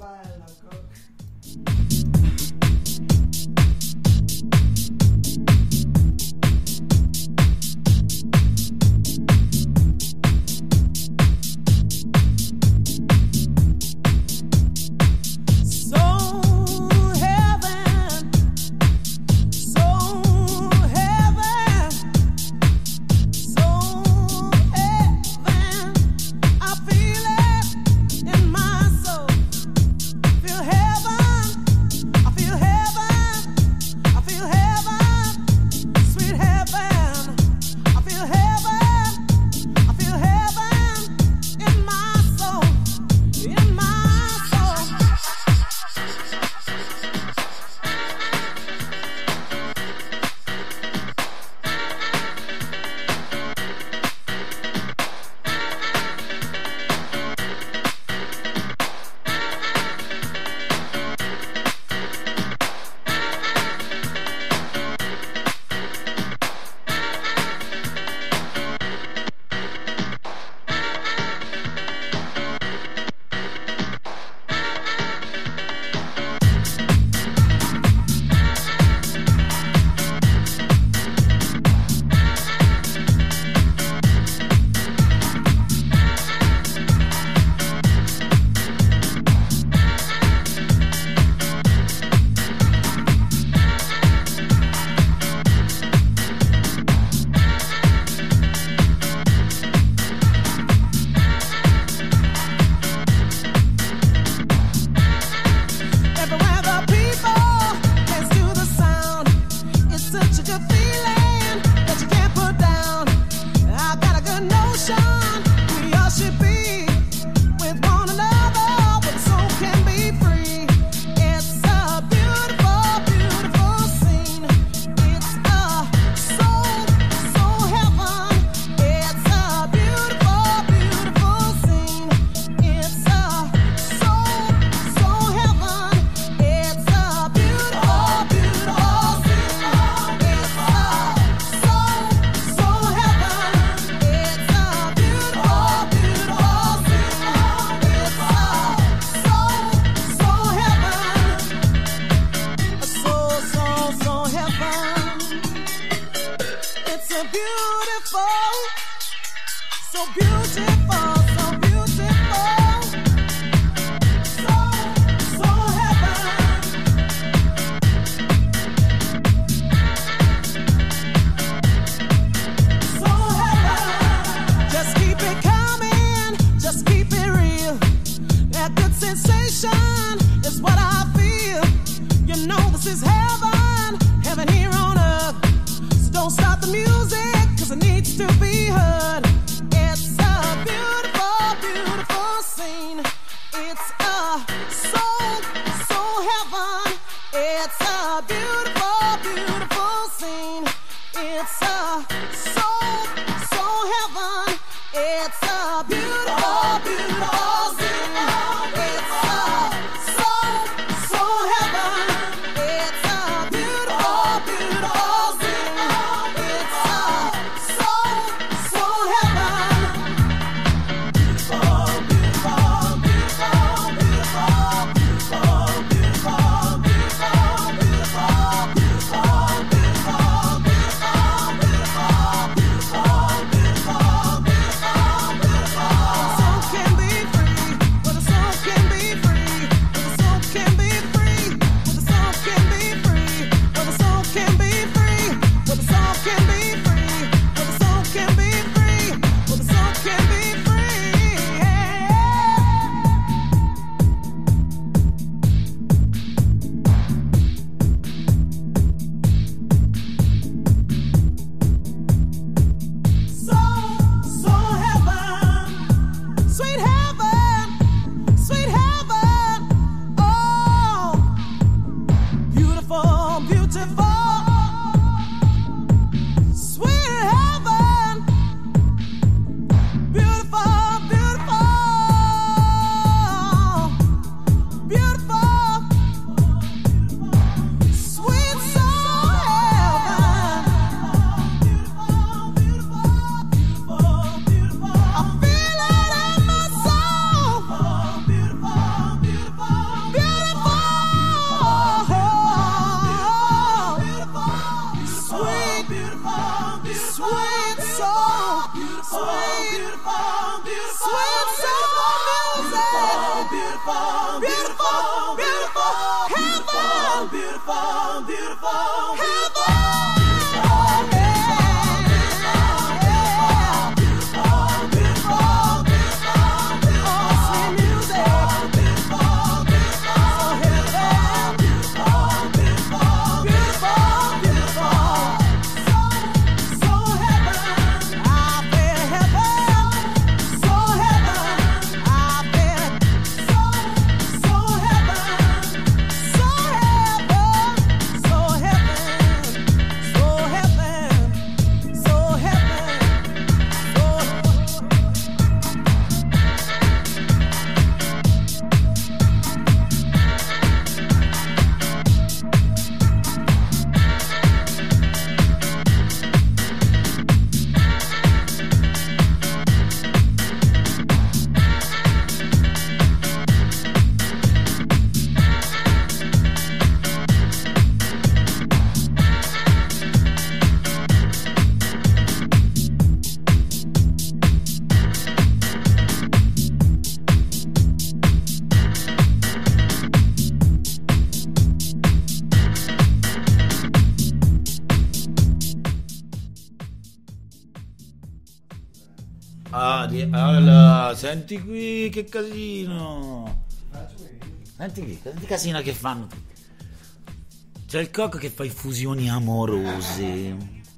Allora, senti qui che casino. Senti qui, che casino che fanno. C'è il Cocco che fa infusioni amorose.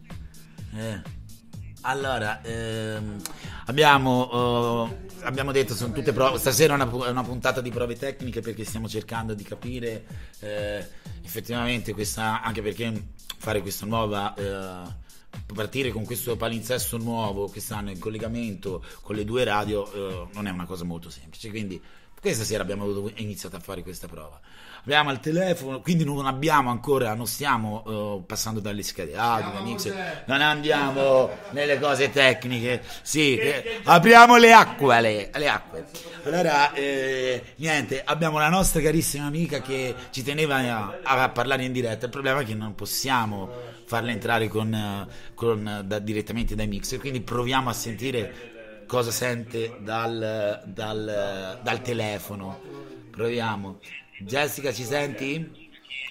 Allora, abbiamo detto sono tutte prove. Stasera è una puntata di prove tecniche perché stiamo cercando di capire effettivamente questa, anche perché fare questa nuova partire con questo palinsesto nuovo quest'anno in collegamento con le due radio non è una cosa molto semplice, quindi questa sera abbiamo iniziato a fare questa prova. Abbiamo al telefono, quindi non stiamo passando dalle schede audio, non andiamo nelle cose tecniche. Sì, apriamo le acque. Allora, niente, abbiamo la nostra carissima amica che ci teneva a parlare in diretta. Il problema è che non possiamo farla entrare direttamente dai mixer, quindi proviamo a sentire cosa sente dal telefono. Proviamo. Jessica, ci senti?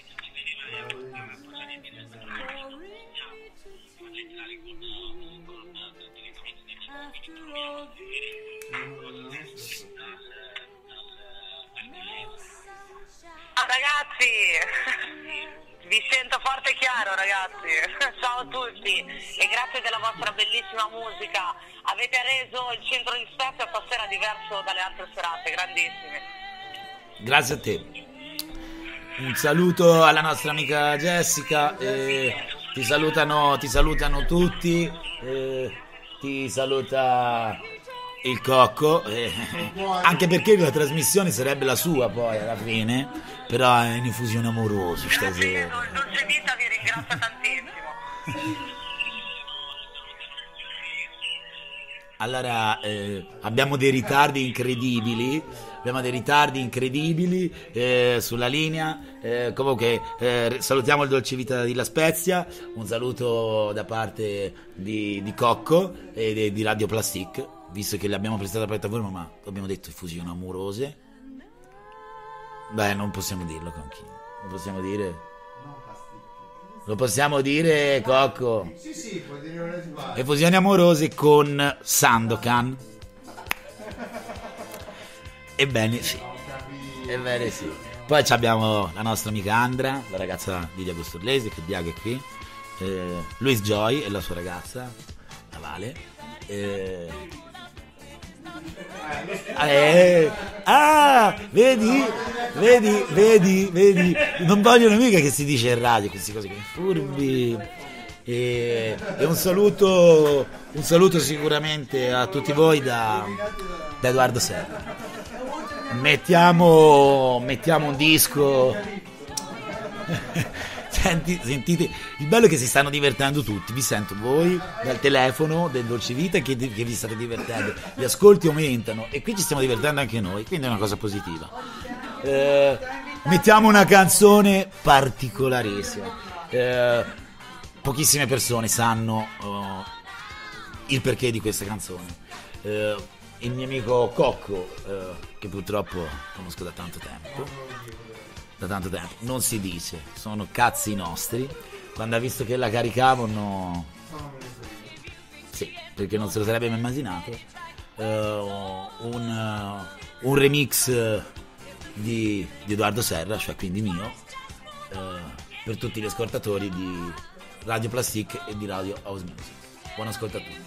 Ragazzi, vi sento forte e chiaro, ragazzi. Ciao a tutti e grazie della vostra bellissima musica. Avete reso il centro di Spezia stasera diverso dalle altre serate, grandissime. Grazie a te. Un saluto alla nostra amica Jessica. Ti salutano tutti. Ti saluta il Cocco. Anche perché la trasmissione sarebbe la sua poi alla fine. Però è un'infusione amorosa stasera. Dolce Vita vi ringrazia tantissimo. Allora, abbiamo dei ritardi incredibili sulla linea. Comunque salutiamo il Dolce Vita di La Spezia, un saluto da parte di Cocco e di Radio Plastic, visto che le abbiamo prestato la piattaforma, ma abbiamo detto infusioni amorose. Beh, non possiamo dirlo con chi? Lo possiamo dire, Cocco? Sì, puoi dire Infusioni amorose con Sandokan. Ebbene sì. Poi abbiamo la nostra amica Andra, la ragazza di Diago Storlese, che Diago è qui. Luis Joy e la sua ragazza, la Vale. Vedi, non vogliono mica che si dice in radio queste cose, che furbi. E un saluto sicuramente a tutti voi da Edoardo Serra. Mettiamo un disco. Sentite, il bello è che si stanno divertendo tutti. Vi sento voi dal telefono del Dolce Vita che vi state divertendo, gli ascolti aumentano e qui ci stiamo divertendo anche noi, quindi è una cosa positiva. Mettiamo una canzone particolarissima. Pochissime persone sanno il perché di questa canzone. il mio amico Cocco, che purtroppo conosco da tanto tempo, non si dice, sono cazzi nostri. Quando ha visto che la caricavo, no, sì, perché non se lo sarebbe mai immaginato, un remix di Edoardo Serra, cioè quindi mio, per tutti gli ascoltatori di Radio Plastic e di Radio House Music. Buon ascolto a tutti.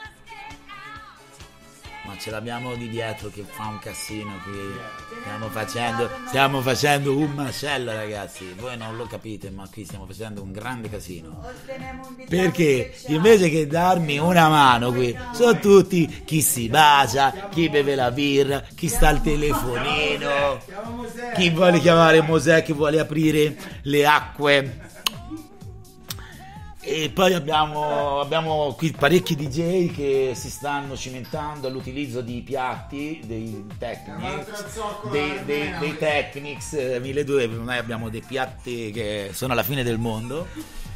Ma ce l'abbiamo di dietro che fa un casino qui. Stiamo facendo un macello, ragazzi. Voi non lo capite, ma qui stiamo facendo un grande casino. Perché invece che darmi una mano qui, sono tutti chi si bacia, chi beve la birra, chi sta al telefonino, chi vuole chiamare Mosè, chi vuole aprire le acque. E poi abbiamo qui parecchi DJ che si stanno cimentando all'utilizzo di piatti, dei Technics 1200. Noi abbiamo dei piatti che sono alla fine del mondo.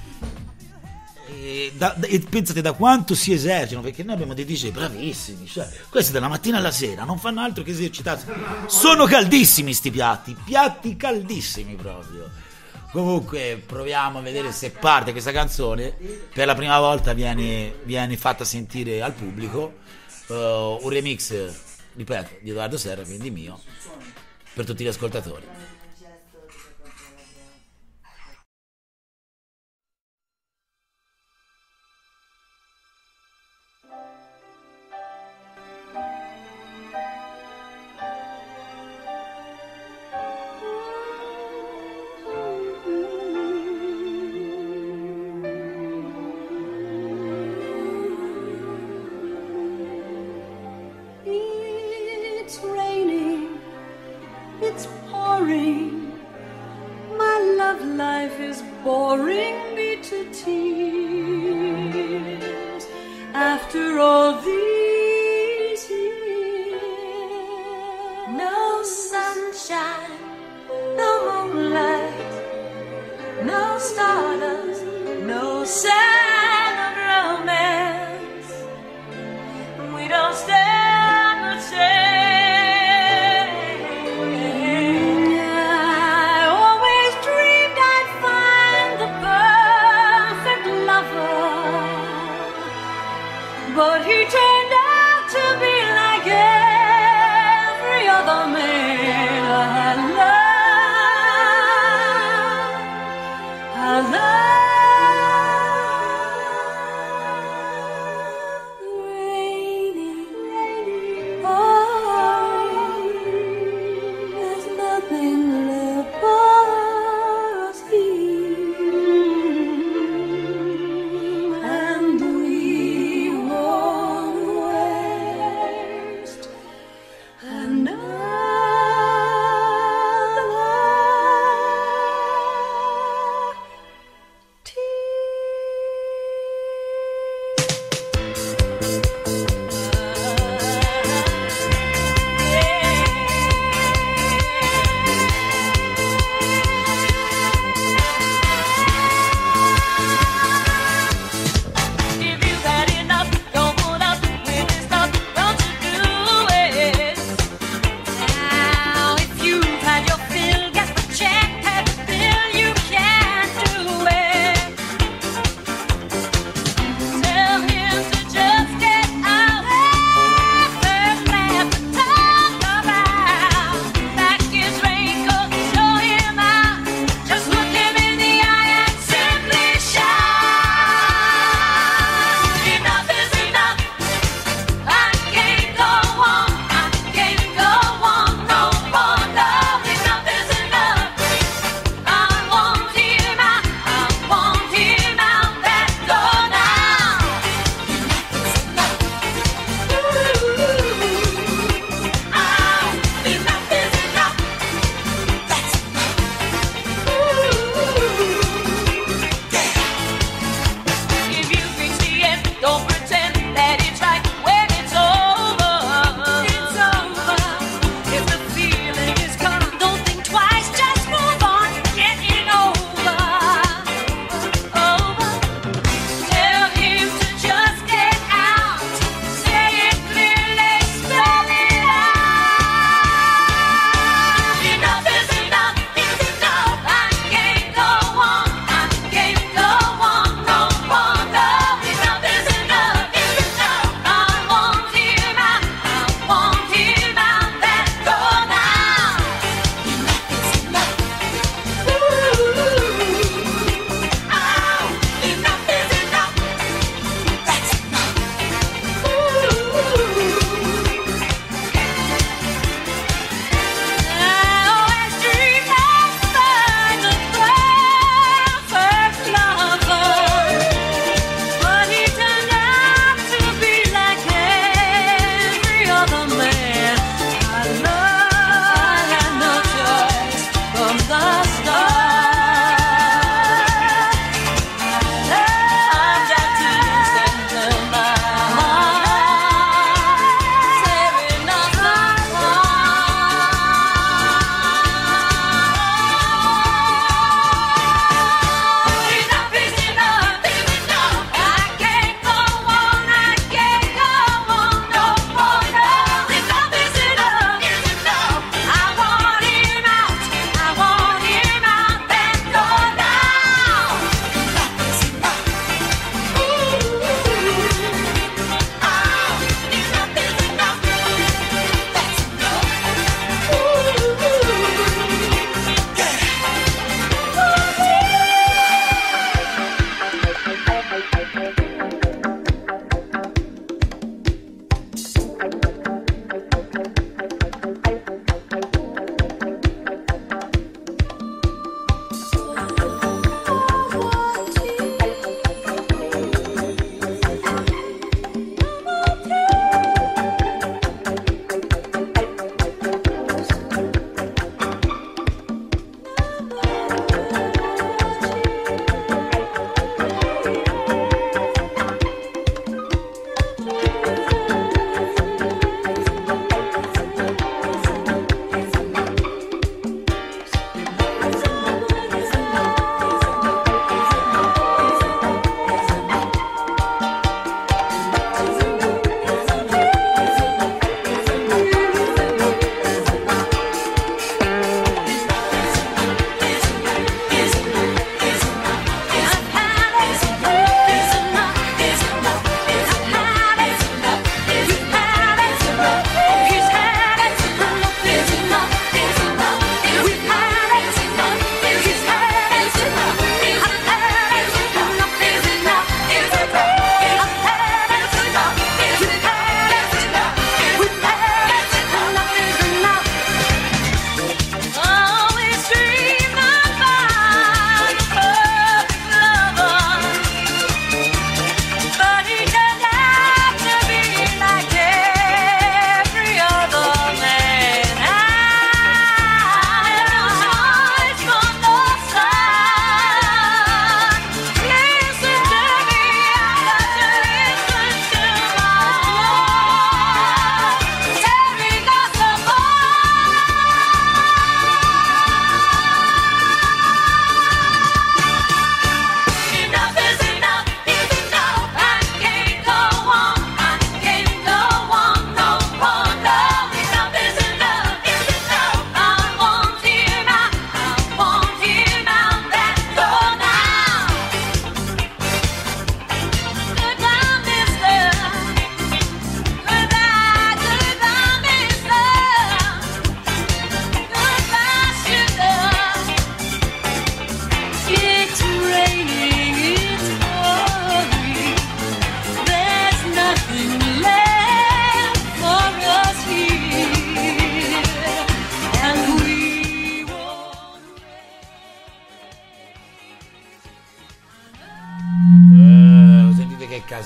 E pensate da quanto si esercitano, perché noi abbiamo dei DJ bravissimi, cioè questi dalla mattina alla sera non fanno altro che esercitarsi. Sono caldissimi sti piatti caldissimi proprio. Comunque proviamo a vedere se parte questa canzone. Per la prima volta viene fatta sentire al pubblico, un remix, ripeto, di Edoardo Serra, quindi mio, per tutti gli ascoltatori.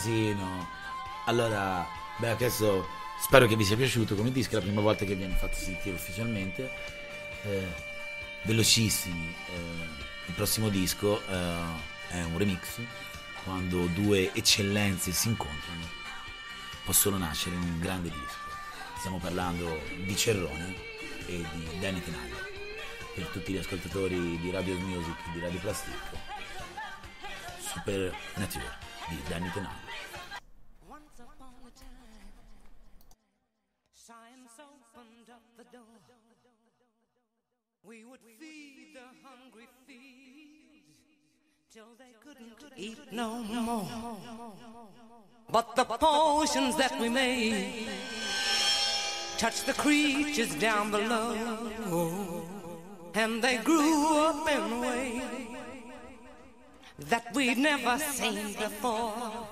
casino. Allora, beh, adesso spero che vi sia piaciuto come disco, è la prima volta che viene fatto sentire ufficialmente. Velocissimi, il prossimo disco è un remix. Quando due eccellenze si incontrano possono nascere un grande disco. Stiamo parlando di Cerrone e di Danny Tenaglia. Per tutti gli ascoltatori di Radio Music, di Radio Plastic, Super Nature di Danny Tenaglia. Once upon a time, science opened up the door. We would feed the hungry fields till they couldn't eat no more. But the potions that we made touched the creatures down below, and they grew up in a way that we'd never seen before.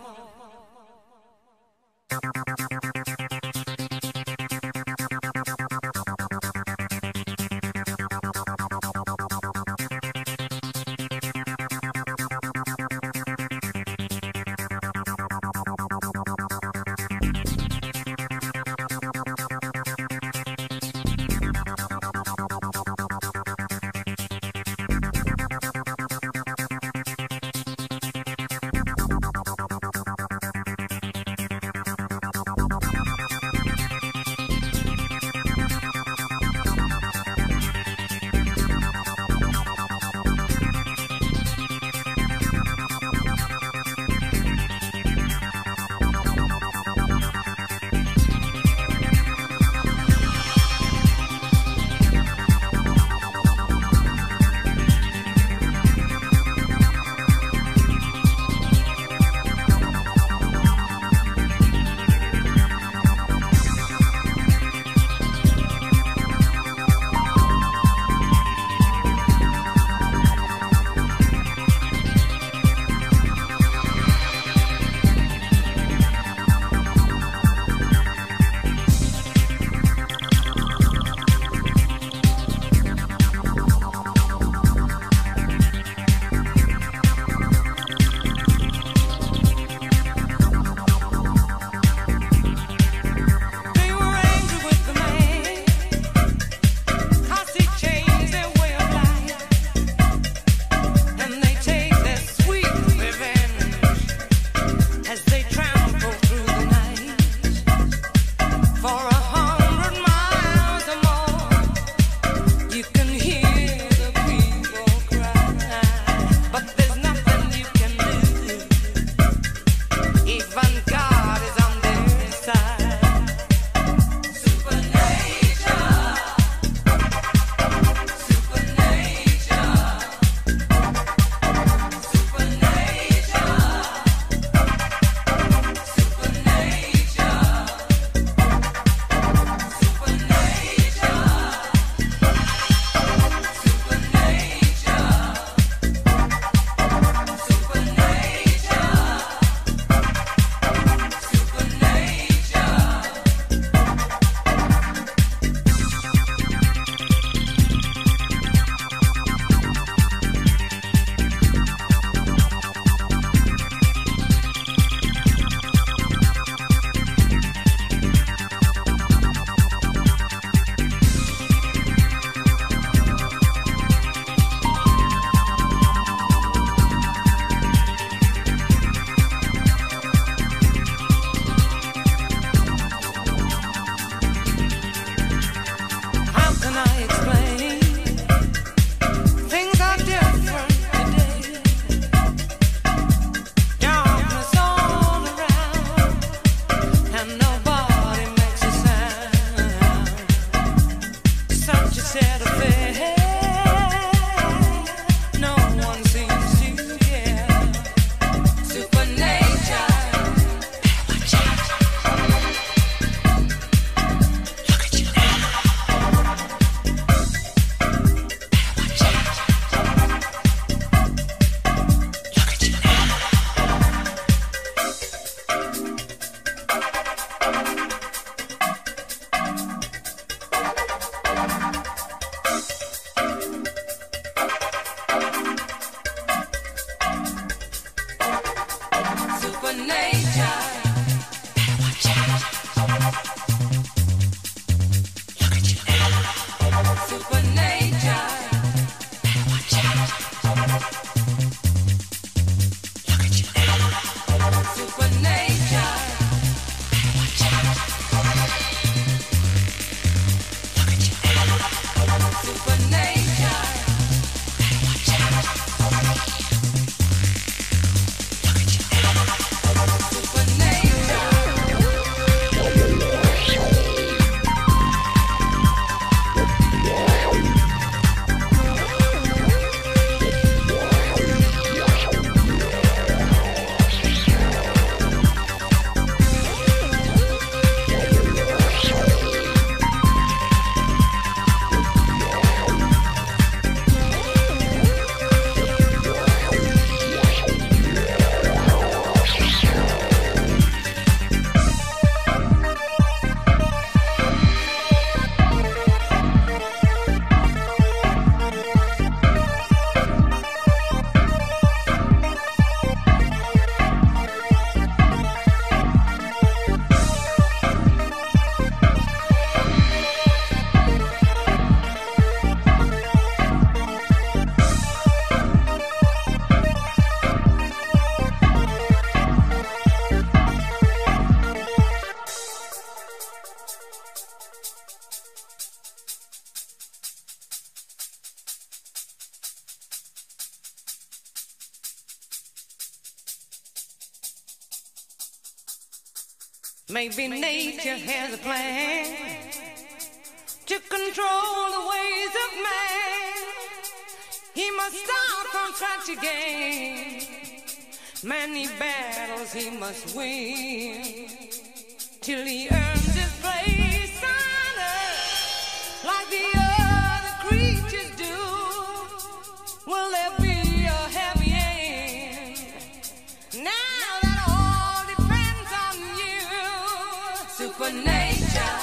Maybe nature has a plan to control the ways of man. He must start from scratch again. Many battles he must win till he earns his place on earth like the other creatures do. Will there be a happy end? Now that all depends on you. Supernature.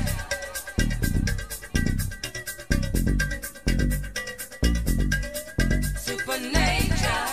Supernature.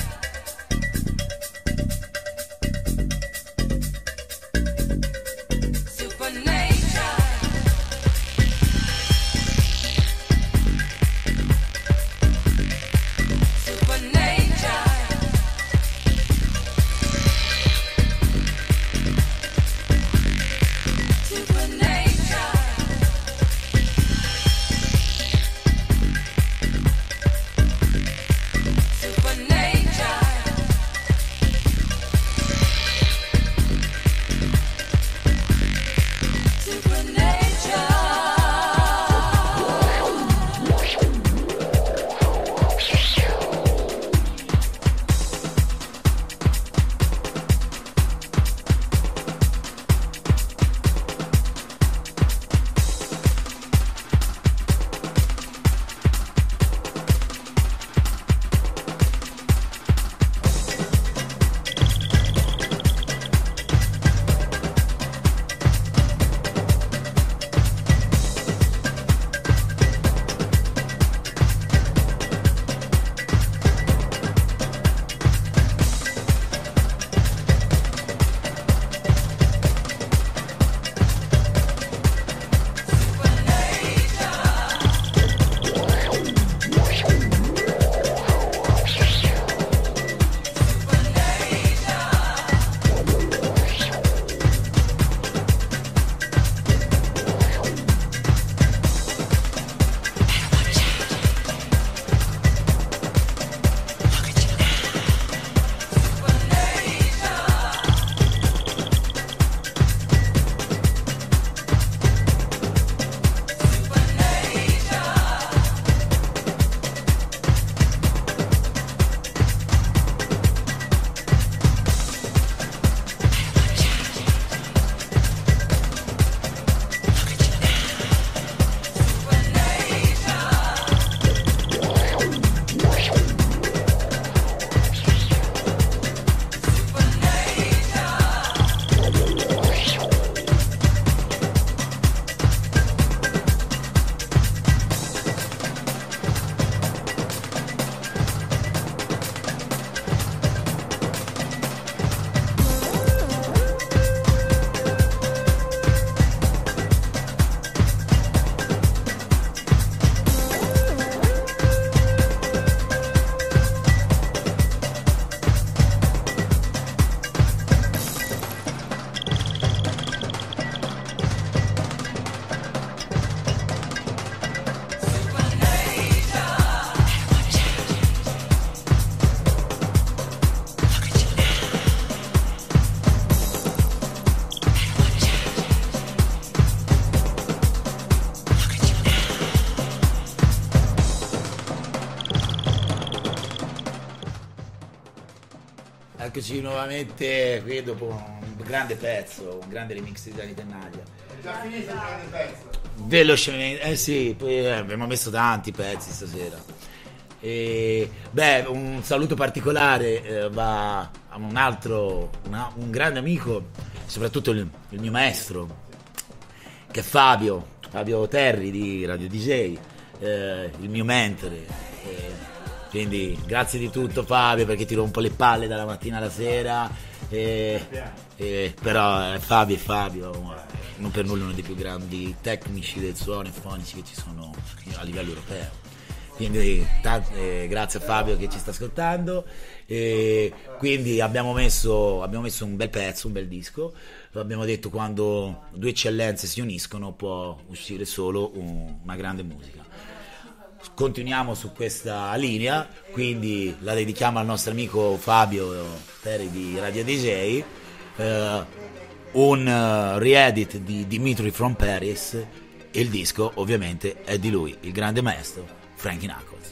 Eccoci nuovamente qui dopo un grande pezzo, un grande remix di Dani Tenaglia. È già finito il grande pezzo? Velocemente, sì, poi abbiamo messo tanti pezzi stasera. E, un saluto particolare va a un grande amico, soprattutto il mio maestro, che è Fabio Terri di Radio DJ, il mio mentore. Quindi grazie di tutto Fabio, perché ti rompo le palle dalla mattina alla sera, però Fabio è Fabio, non per nulla uno dei più grandi tecnici del suono e fonici che ci sono a livello europeo. Quindi grazie a Fabio che ci sta ascoltando. Quindi abbiamo messo un bel pezzo, un bel disco. Abbiamo detto, quando due eccellenze si uniscono può uscire solo una grande musica. Continuiamo su questa linea, quindi la dedichiamo al nostro amico Fabio Terri di Radio DJ, un re-edit di Dimitri from Paris, e il disco ovviamente è di lui, il grande maestro Frankie Knuckles.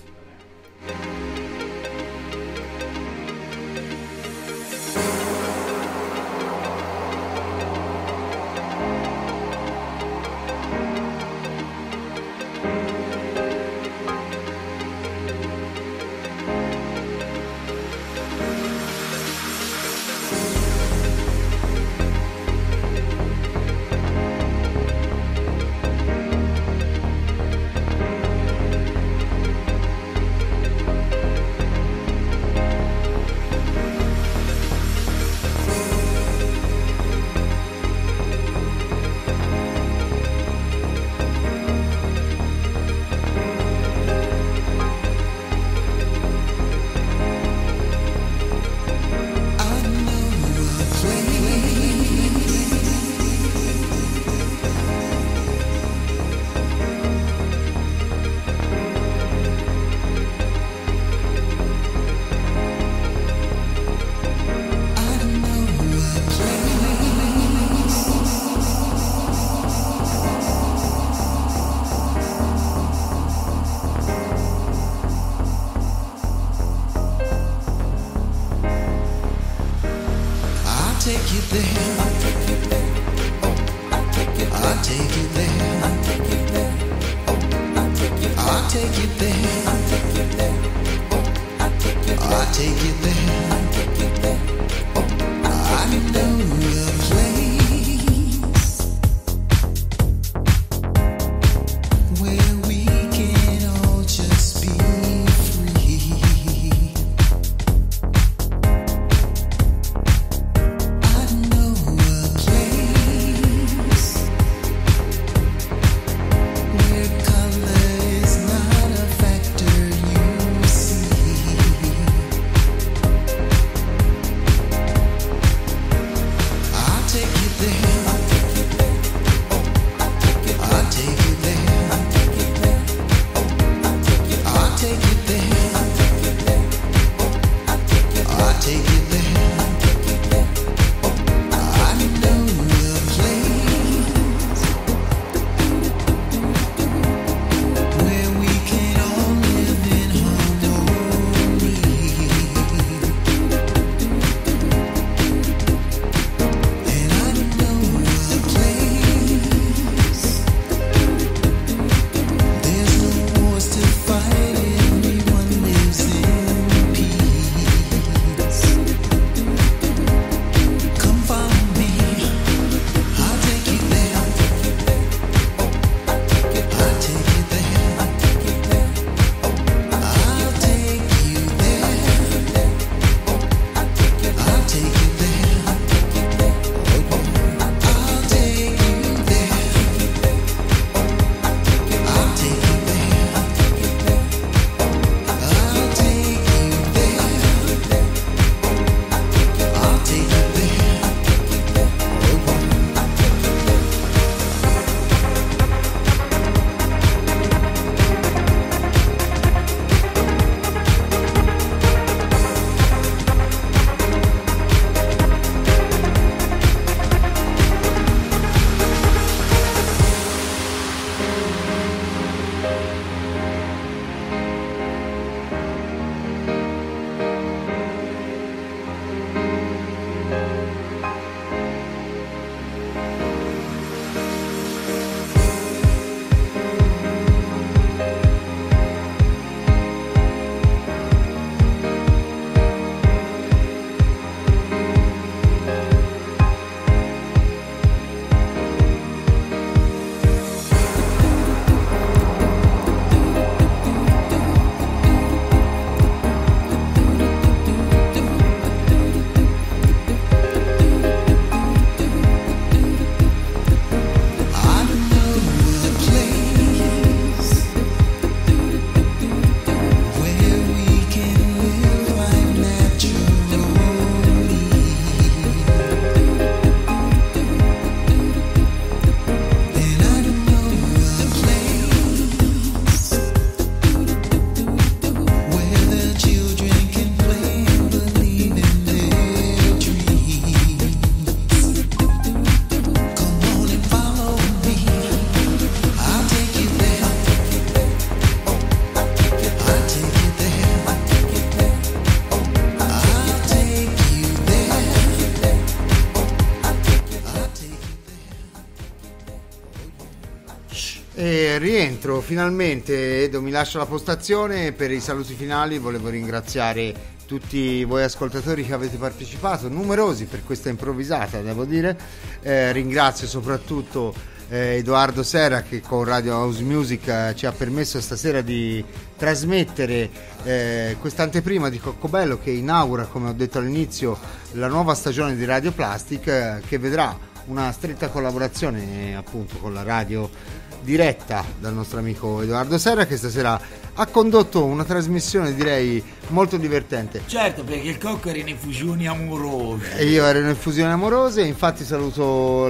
rientro finalmente. Edo, mi lascio la postazione. Per i saluti finali volevo ringraziare tutti voi ascoltatori che avete partecipato, numerosi per questa improvvisata, devo dire. Ringrazio soprattutto Edoardo Serra, che con Radio House Music ci ha permesso stasera di trasmettere quest'anteprima di Coccobello, che inaugura, come ho detto all'inizio, la nuova stagione di Radio Plastic, che vedrà una stretta collaborazione appunto con la radio diretta dal nostro amico Edoardo Serra, che stasera ha condotto una trasmissione, direi, molto divertente. Certo, perché il Cocco era in infusioni amorose. E io ero in infusioni amorose, infatti saluto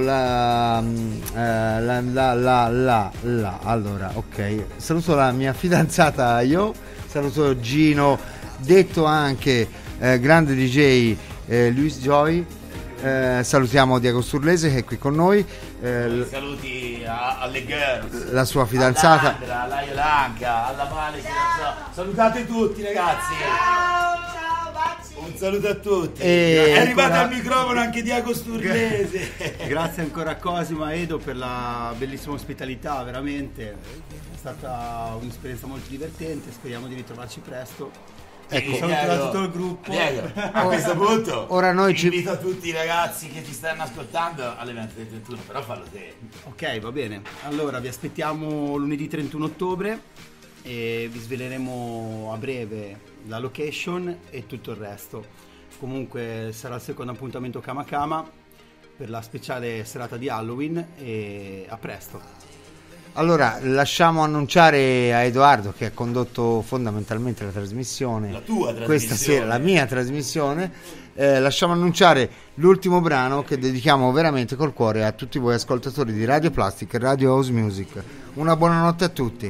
allora, ok, saluto la mia fidanzata saluto Gino, detto anche grande DJ Luis Joy. Salutiamo Diego Sturlese che è qui con noi. Saluti alle girls, la sua fidanzata, all'Andra, alla Iolanca, alla Vale. Salutate tutti, ragazzi. Ciao, baci. Un saluto a tutti. È arrivato al microfono anche Diego Sturlese. Grazie ancora a Cosimo e Edo per la bellissima ospitalità, veramente è stata un'esperienza molto divertente, speriamo di ritrovarci presto. Ecco, saluto da tutto il gruppo. Diego, a questo punto ora noi invito tutti i ragazzi che ci stanno ascoltando alle 20:31, però fallo te. Ok, va bene. Allora vi aspettiamo lunedì 31 ottobre e vi sveleremo a breve la location e tutto il resto. Comunque sarà il secondo appuntamento Kama Kama per la speciale serata di Halloween e a presto. Allora, lasciamo annunciare a Edoardo, che ha condotto fondamentalmente la trasmissione, la tua trasmissione, questa sera, la mia trasmissione. Lasciamo annunciare l'ultimo brano che dedichiamo veramente col cuore a tutti voi ascoltatori di Radio Plastic e Radio House Music. Una buonanotte a tutti.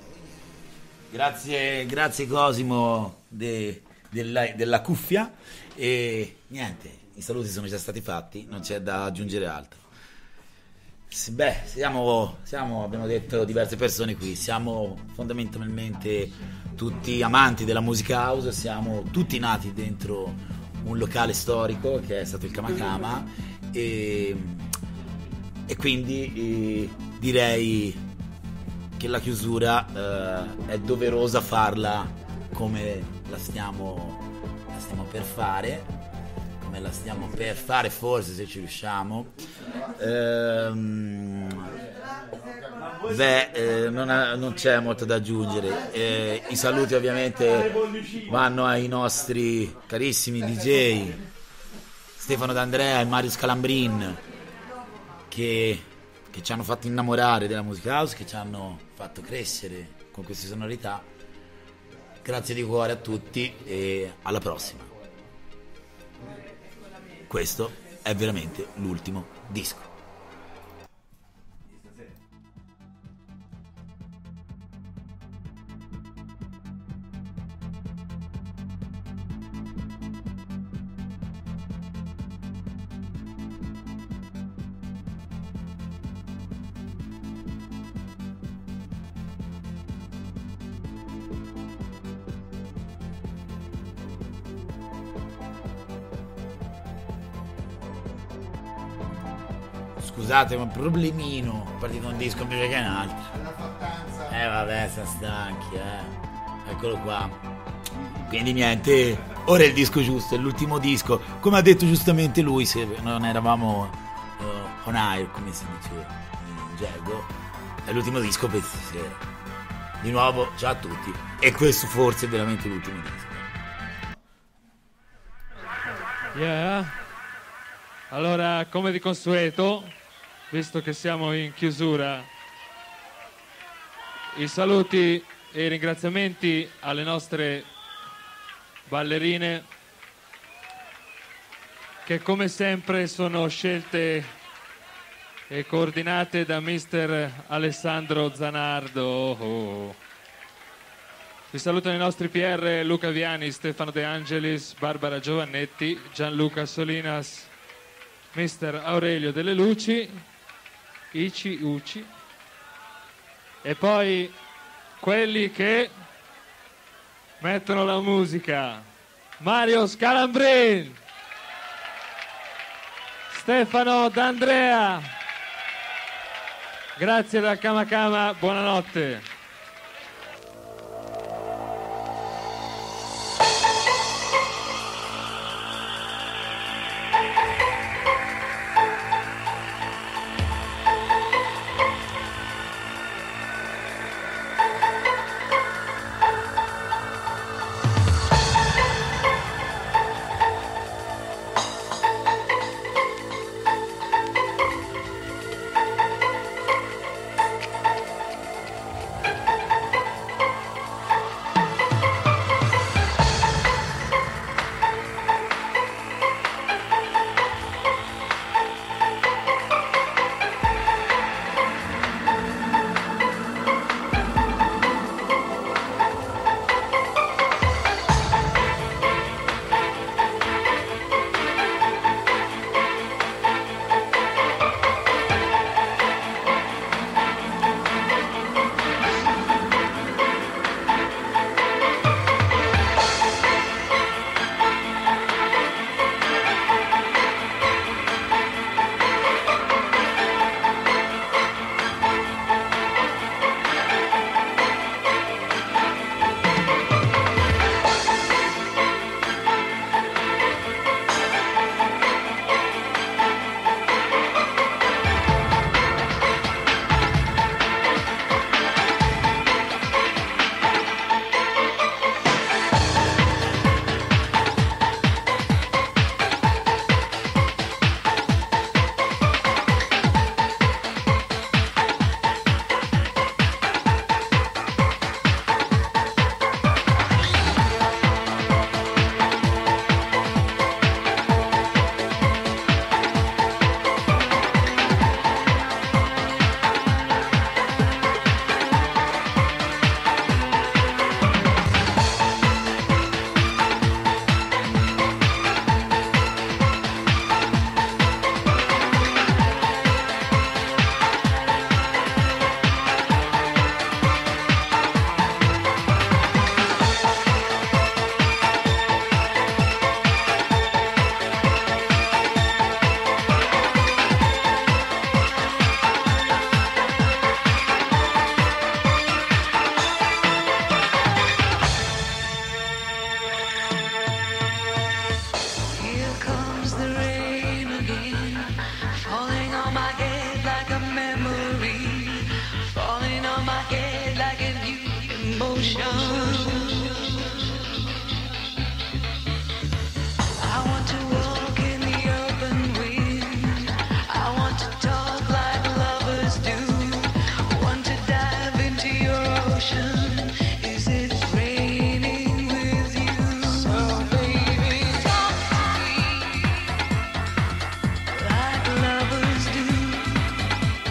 Grazie Cosimo della cuffia, e niente, i saluti sono già stati fatti, non c'è da aggiungere altro. Beh, siamo, abbiamo detto diverse persone qui, siamo fondamentalmente tutti amanti della musica house, siamo tutti nati dentro un locale storico che è stato il Kama Kama, e quindi direi che la chiusura è doverosa farla come la stiamo per fare, la stiamo per fare, forse, se ci riusciamo. Non c'è molto da aggiungere. I saluti ovviamente vanno ai nostri carissimi DJ Stefano D'Andrea e Mario Scalambrin, che ci hanno fatto innamorare della musica house, che ci hanno fatto crescere con queste sonorità. Grazie di cuore a tutti e alla prossima. Questo è veramente l'ultimo disco. Scusate, ma un problemino, è partito un disco invece che un altro. Vabbè, siamo stanchi, eccolo qua. Quindi niente, ora è il disco giusto, è l'ultimo disco, come ha detto giustamente lui, se non eravamo on air, come si dice in gergo, è l'ultimo disco per stasera. Di nuovo, ciao a tutti, e questo forse è veramente l'ultimo disco. Yeah. Allora, come di consueto, visto che siamo in chiusura, i saluti e i ringraziamenti alle nostre ballerine, che come sempre sono scelte e coordinate da mister Alessandro Zanardo. Vi salutano i nostri PR Luca Viani, Stefano De Angelis, Barbara Giovannetti, Gianluca Solinas, mister Aurelio Delle Luci, Ici Uci, e poi quelli che mettono la musica: Mario Scalambrin, Stefano D'Andrea, Grazie da Kama Kama, buonanotte.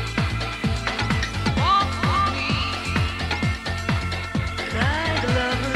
Like lovers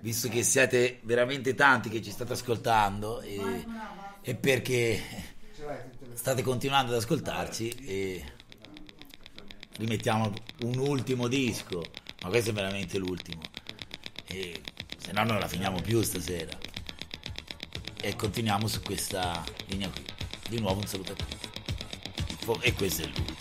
visto che siete veramente tanti che ci state ascoltando e perché state continuando ad ascoltarci, e rimettiamo un ultimo disco, ma questo è veramente l'ultimo, e se no non la finiamo più stasera, e continuiamo su questa linea qui. Di nuovo un saluto a tutti, e questo è l'ultimo.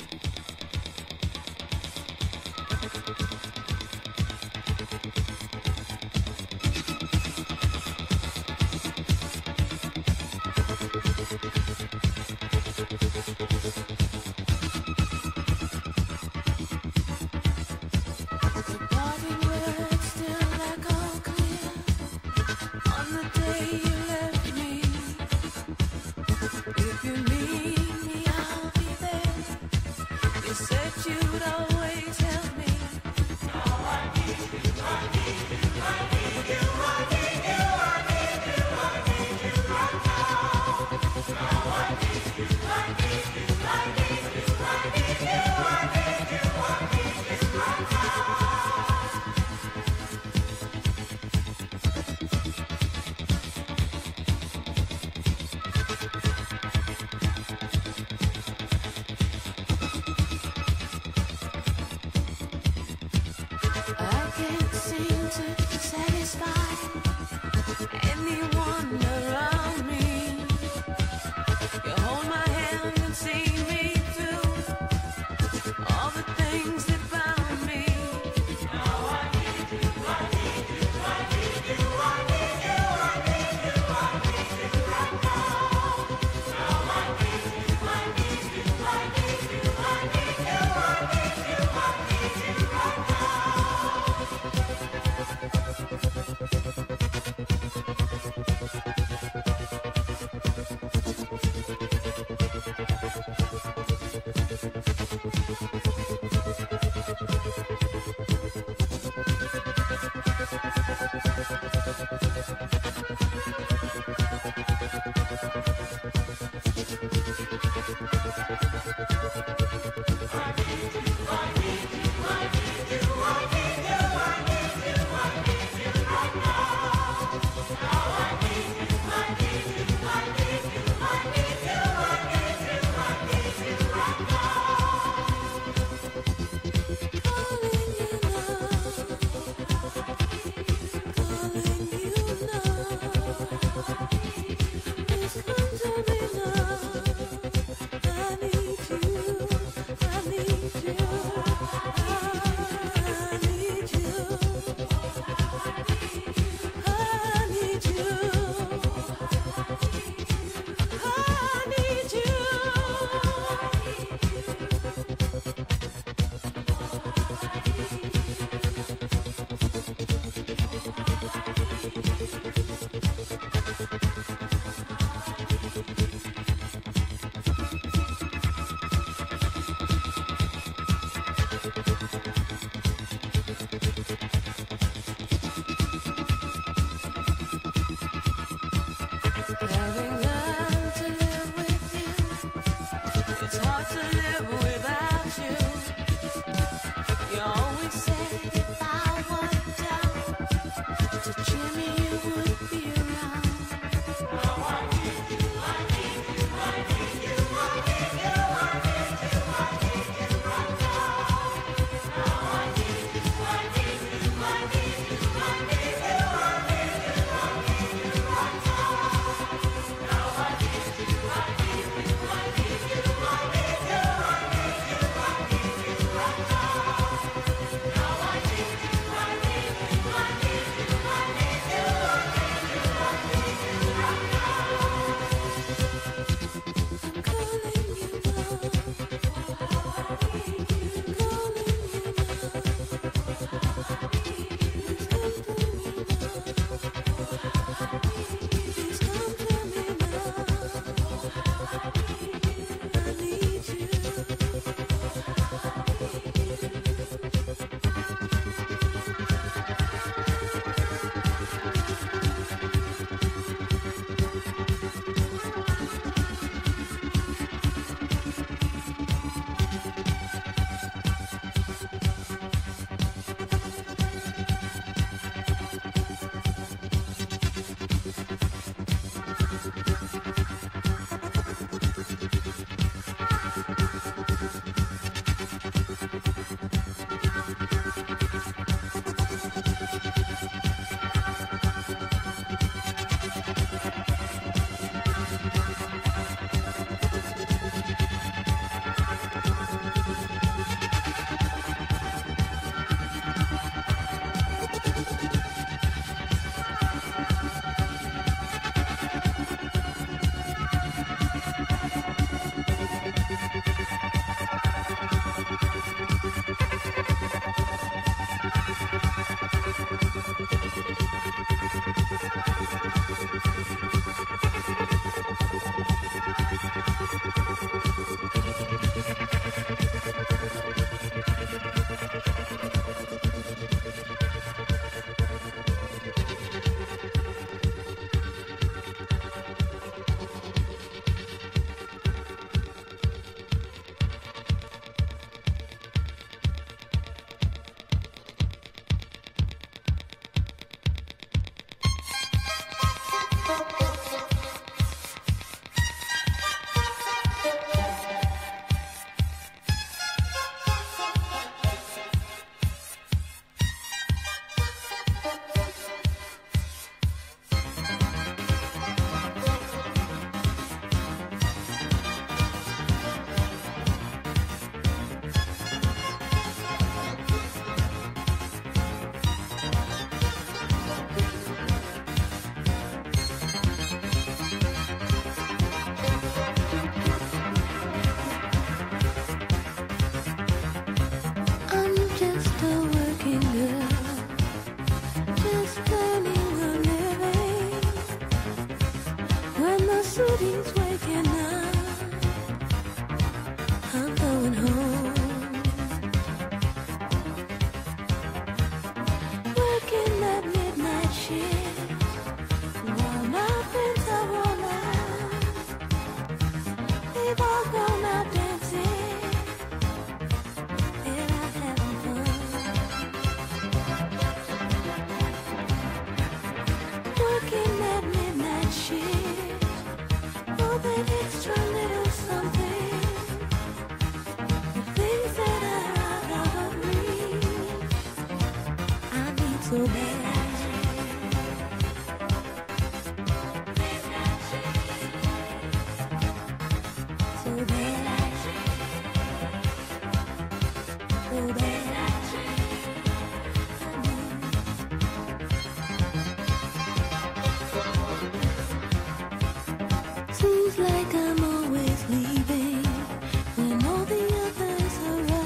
Seems like I'm always leaving when all the others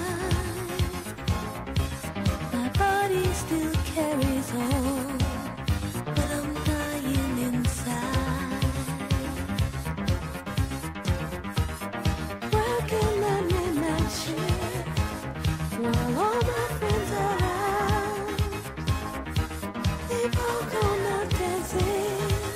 arrive. My body still carries on, but I'm dying inside. Working that midnight shift while all my friends are out. They've all gone out dancing.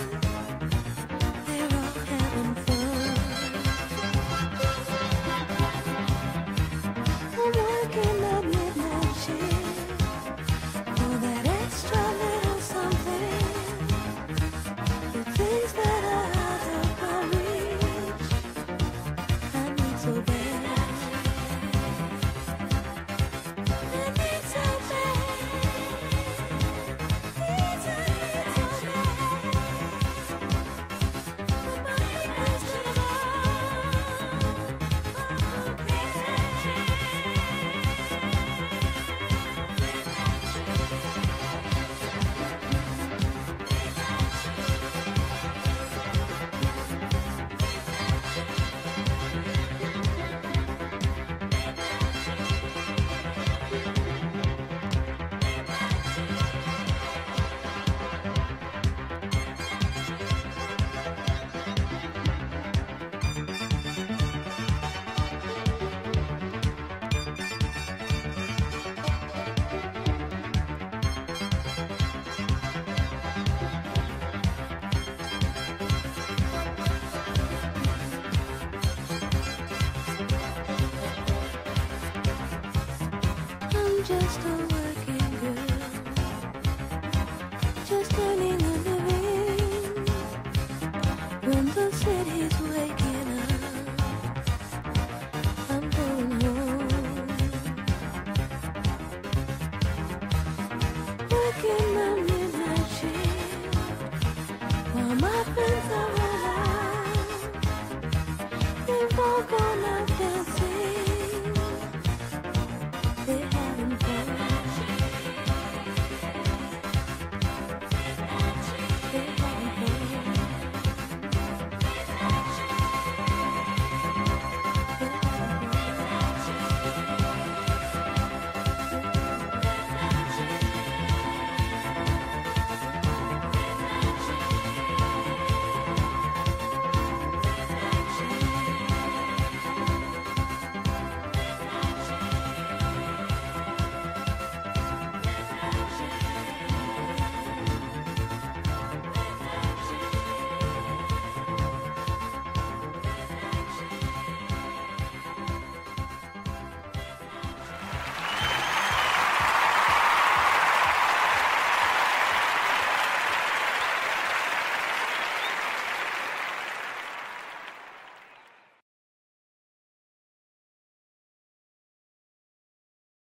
Just a working girl, just earning a living when the city's waking.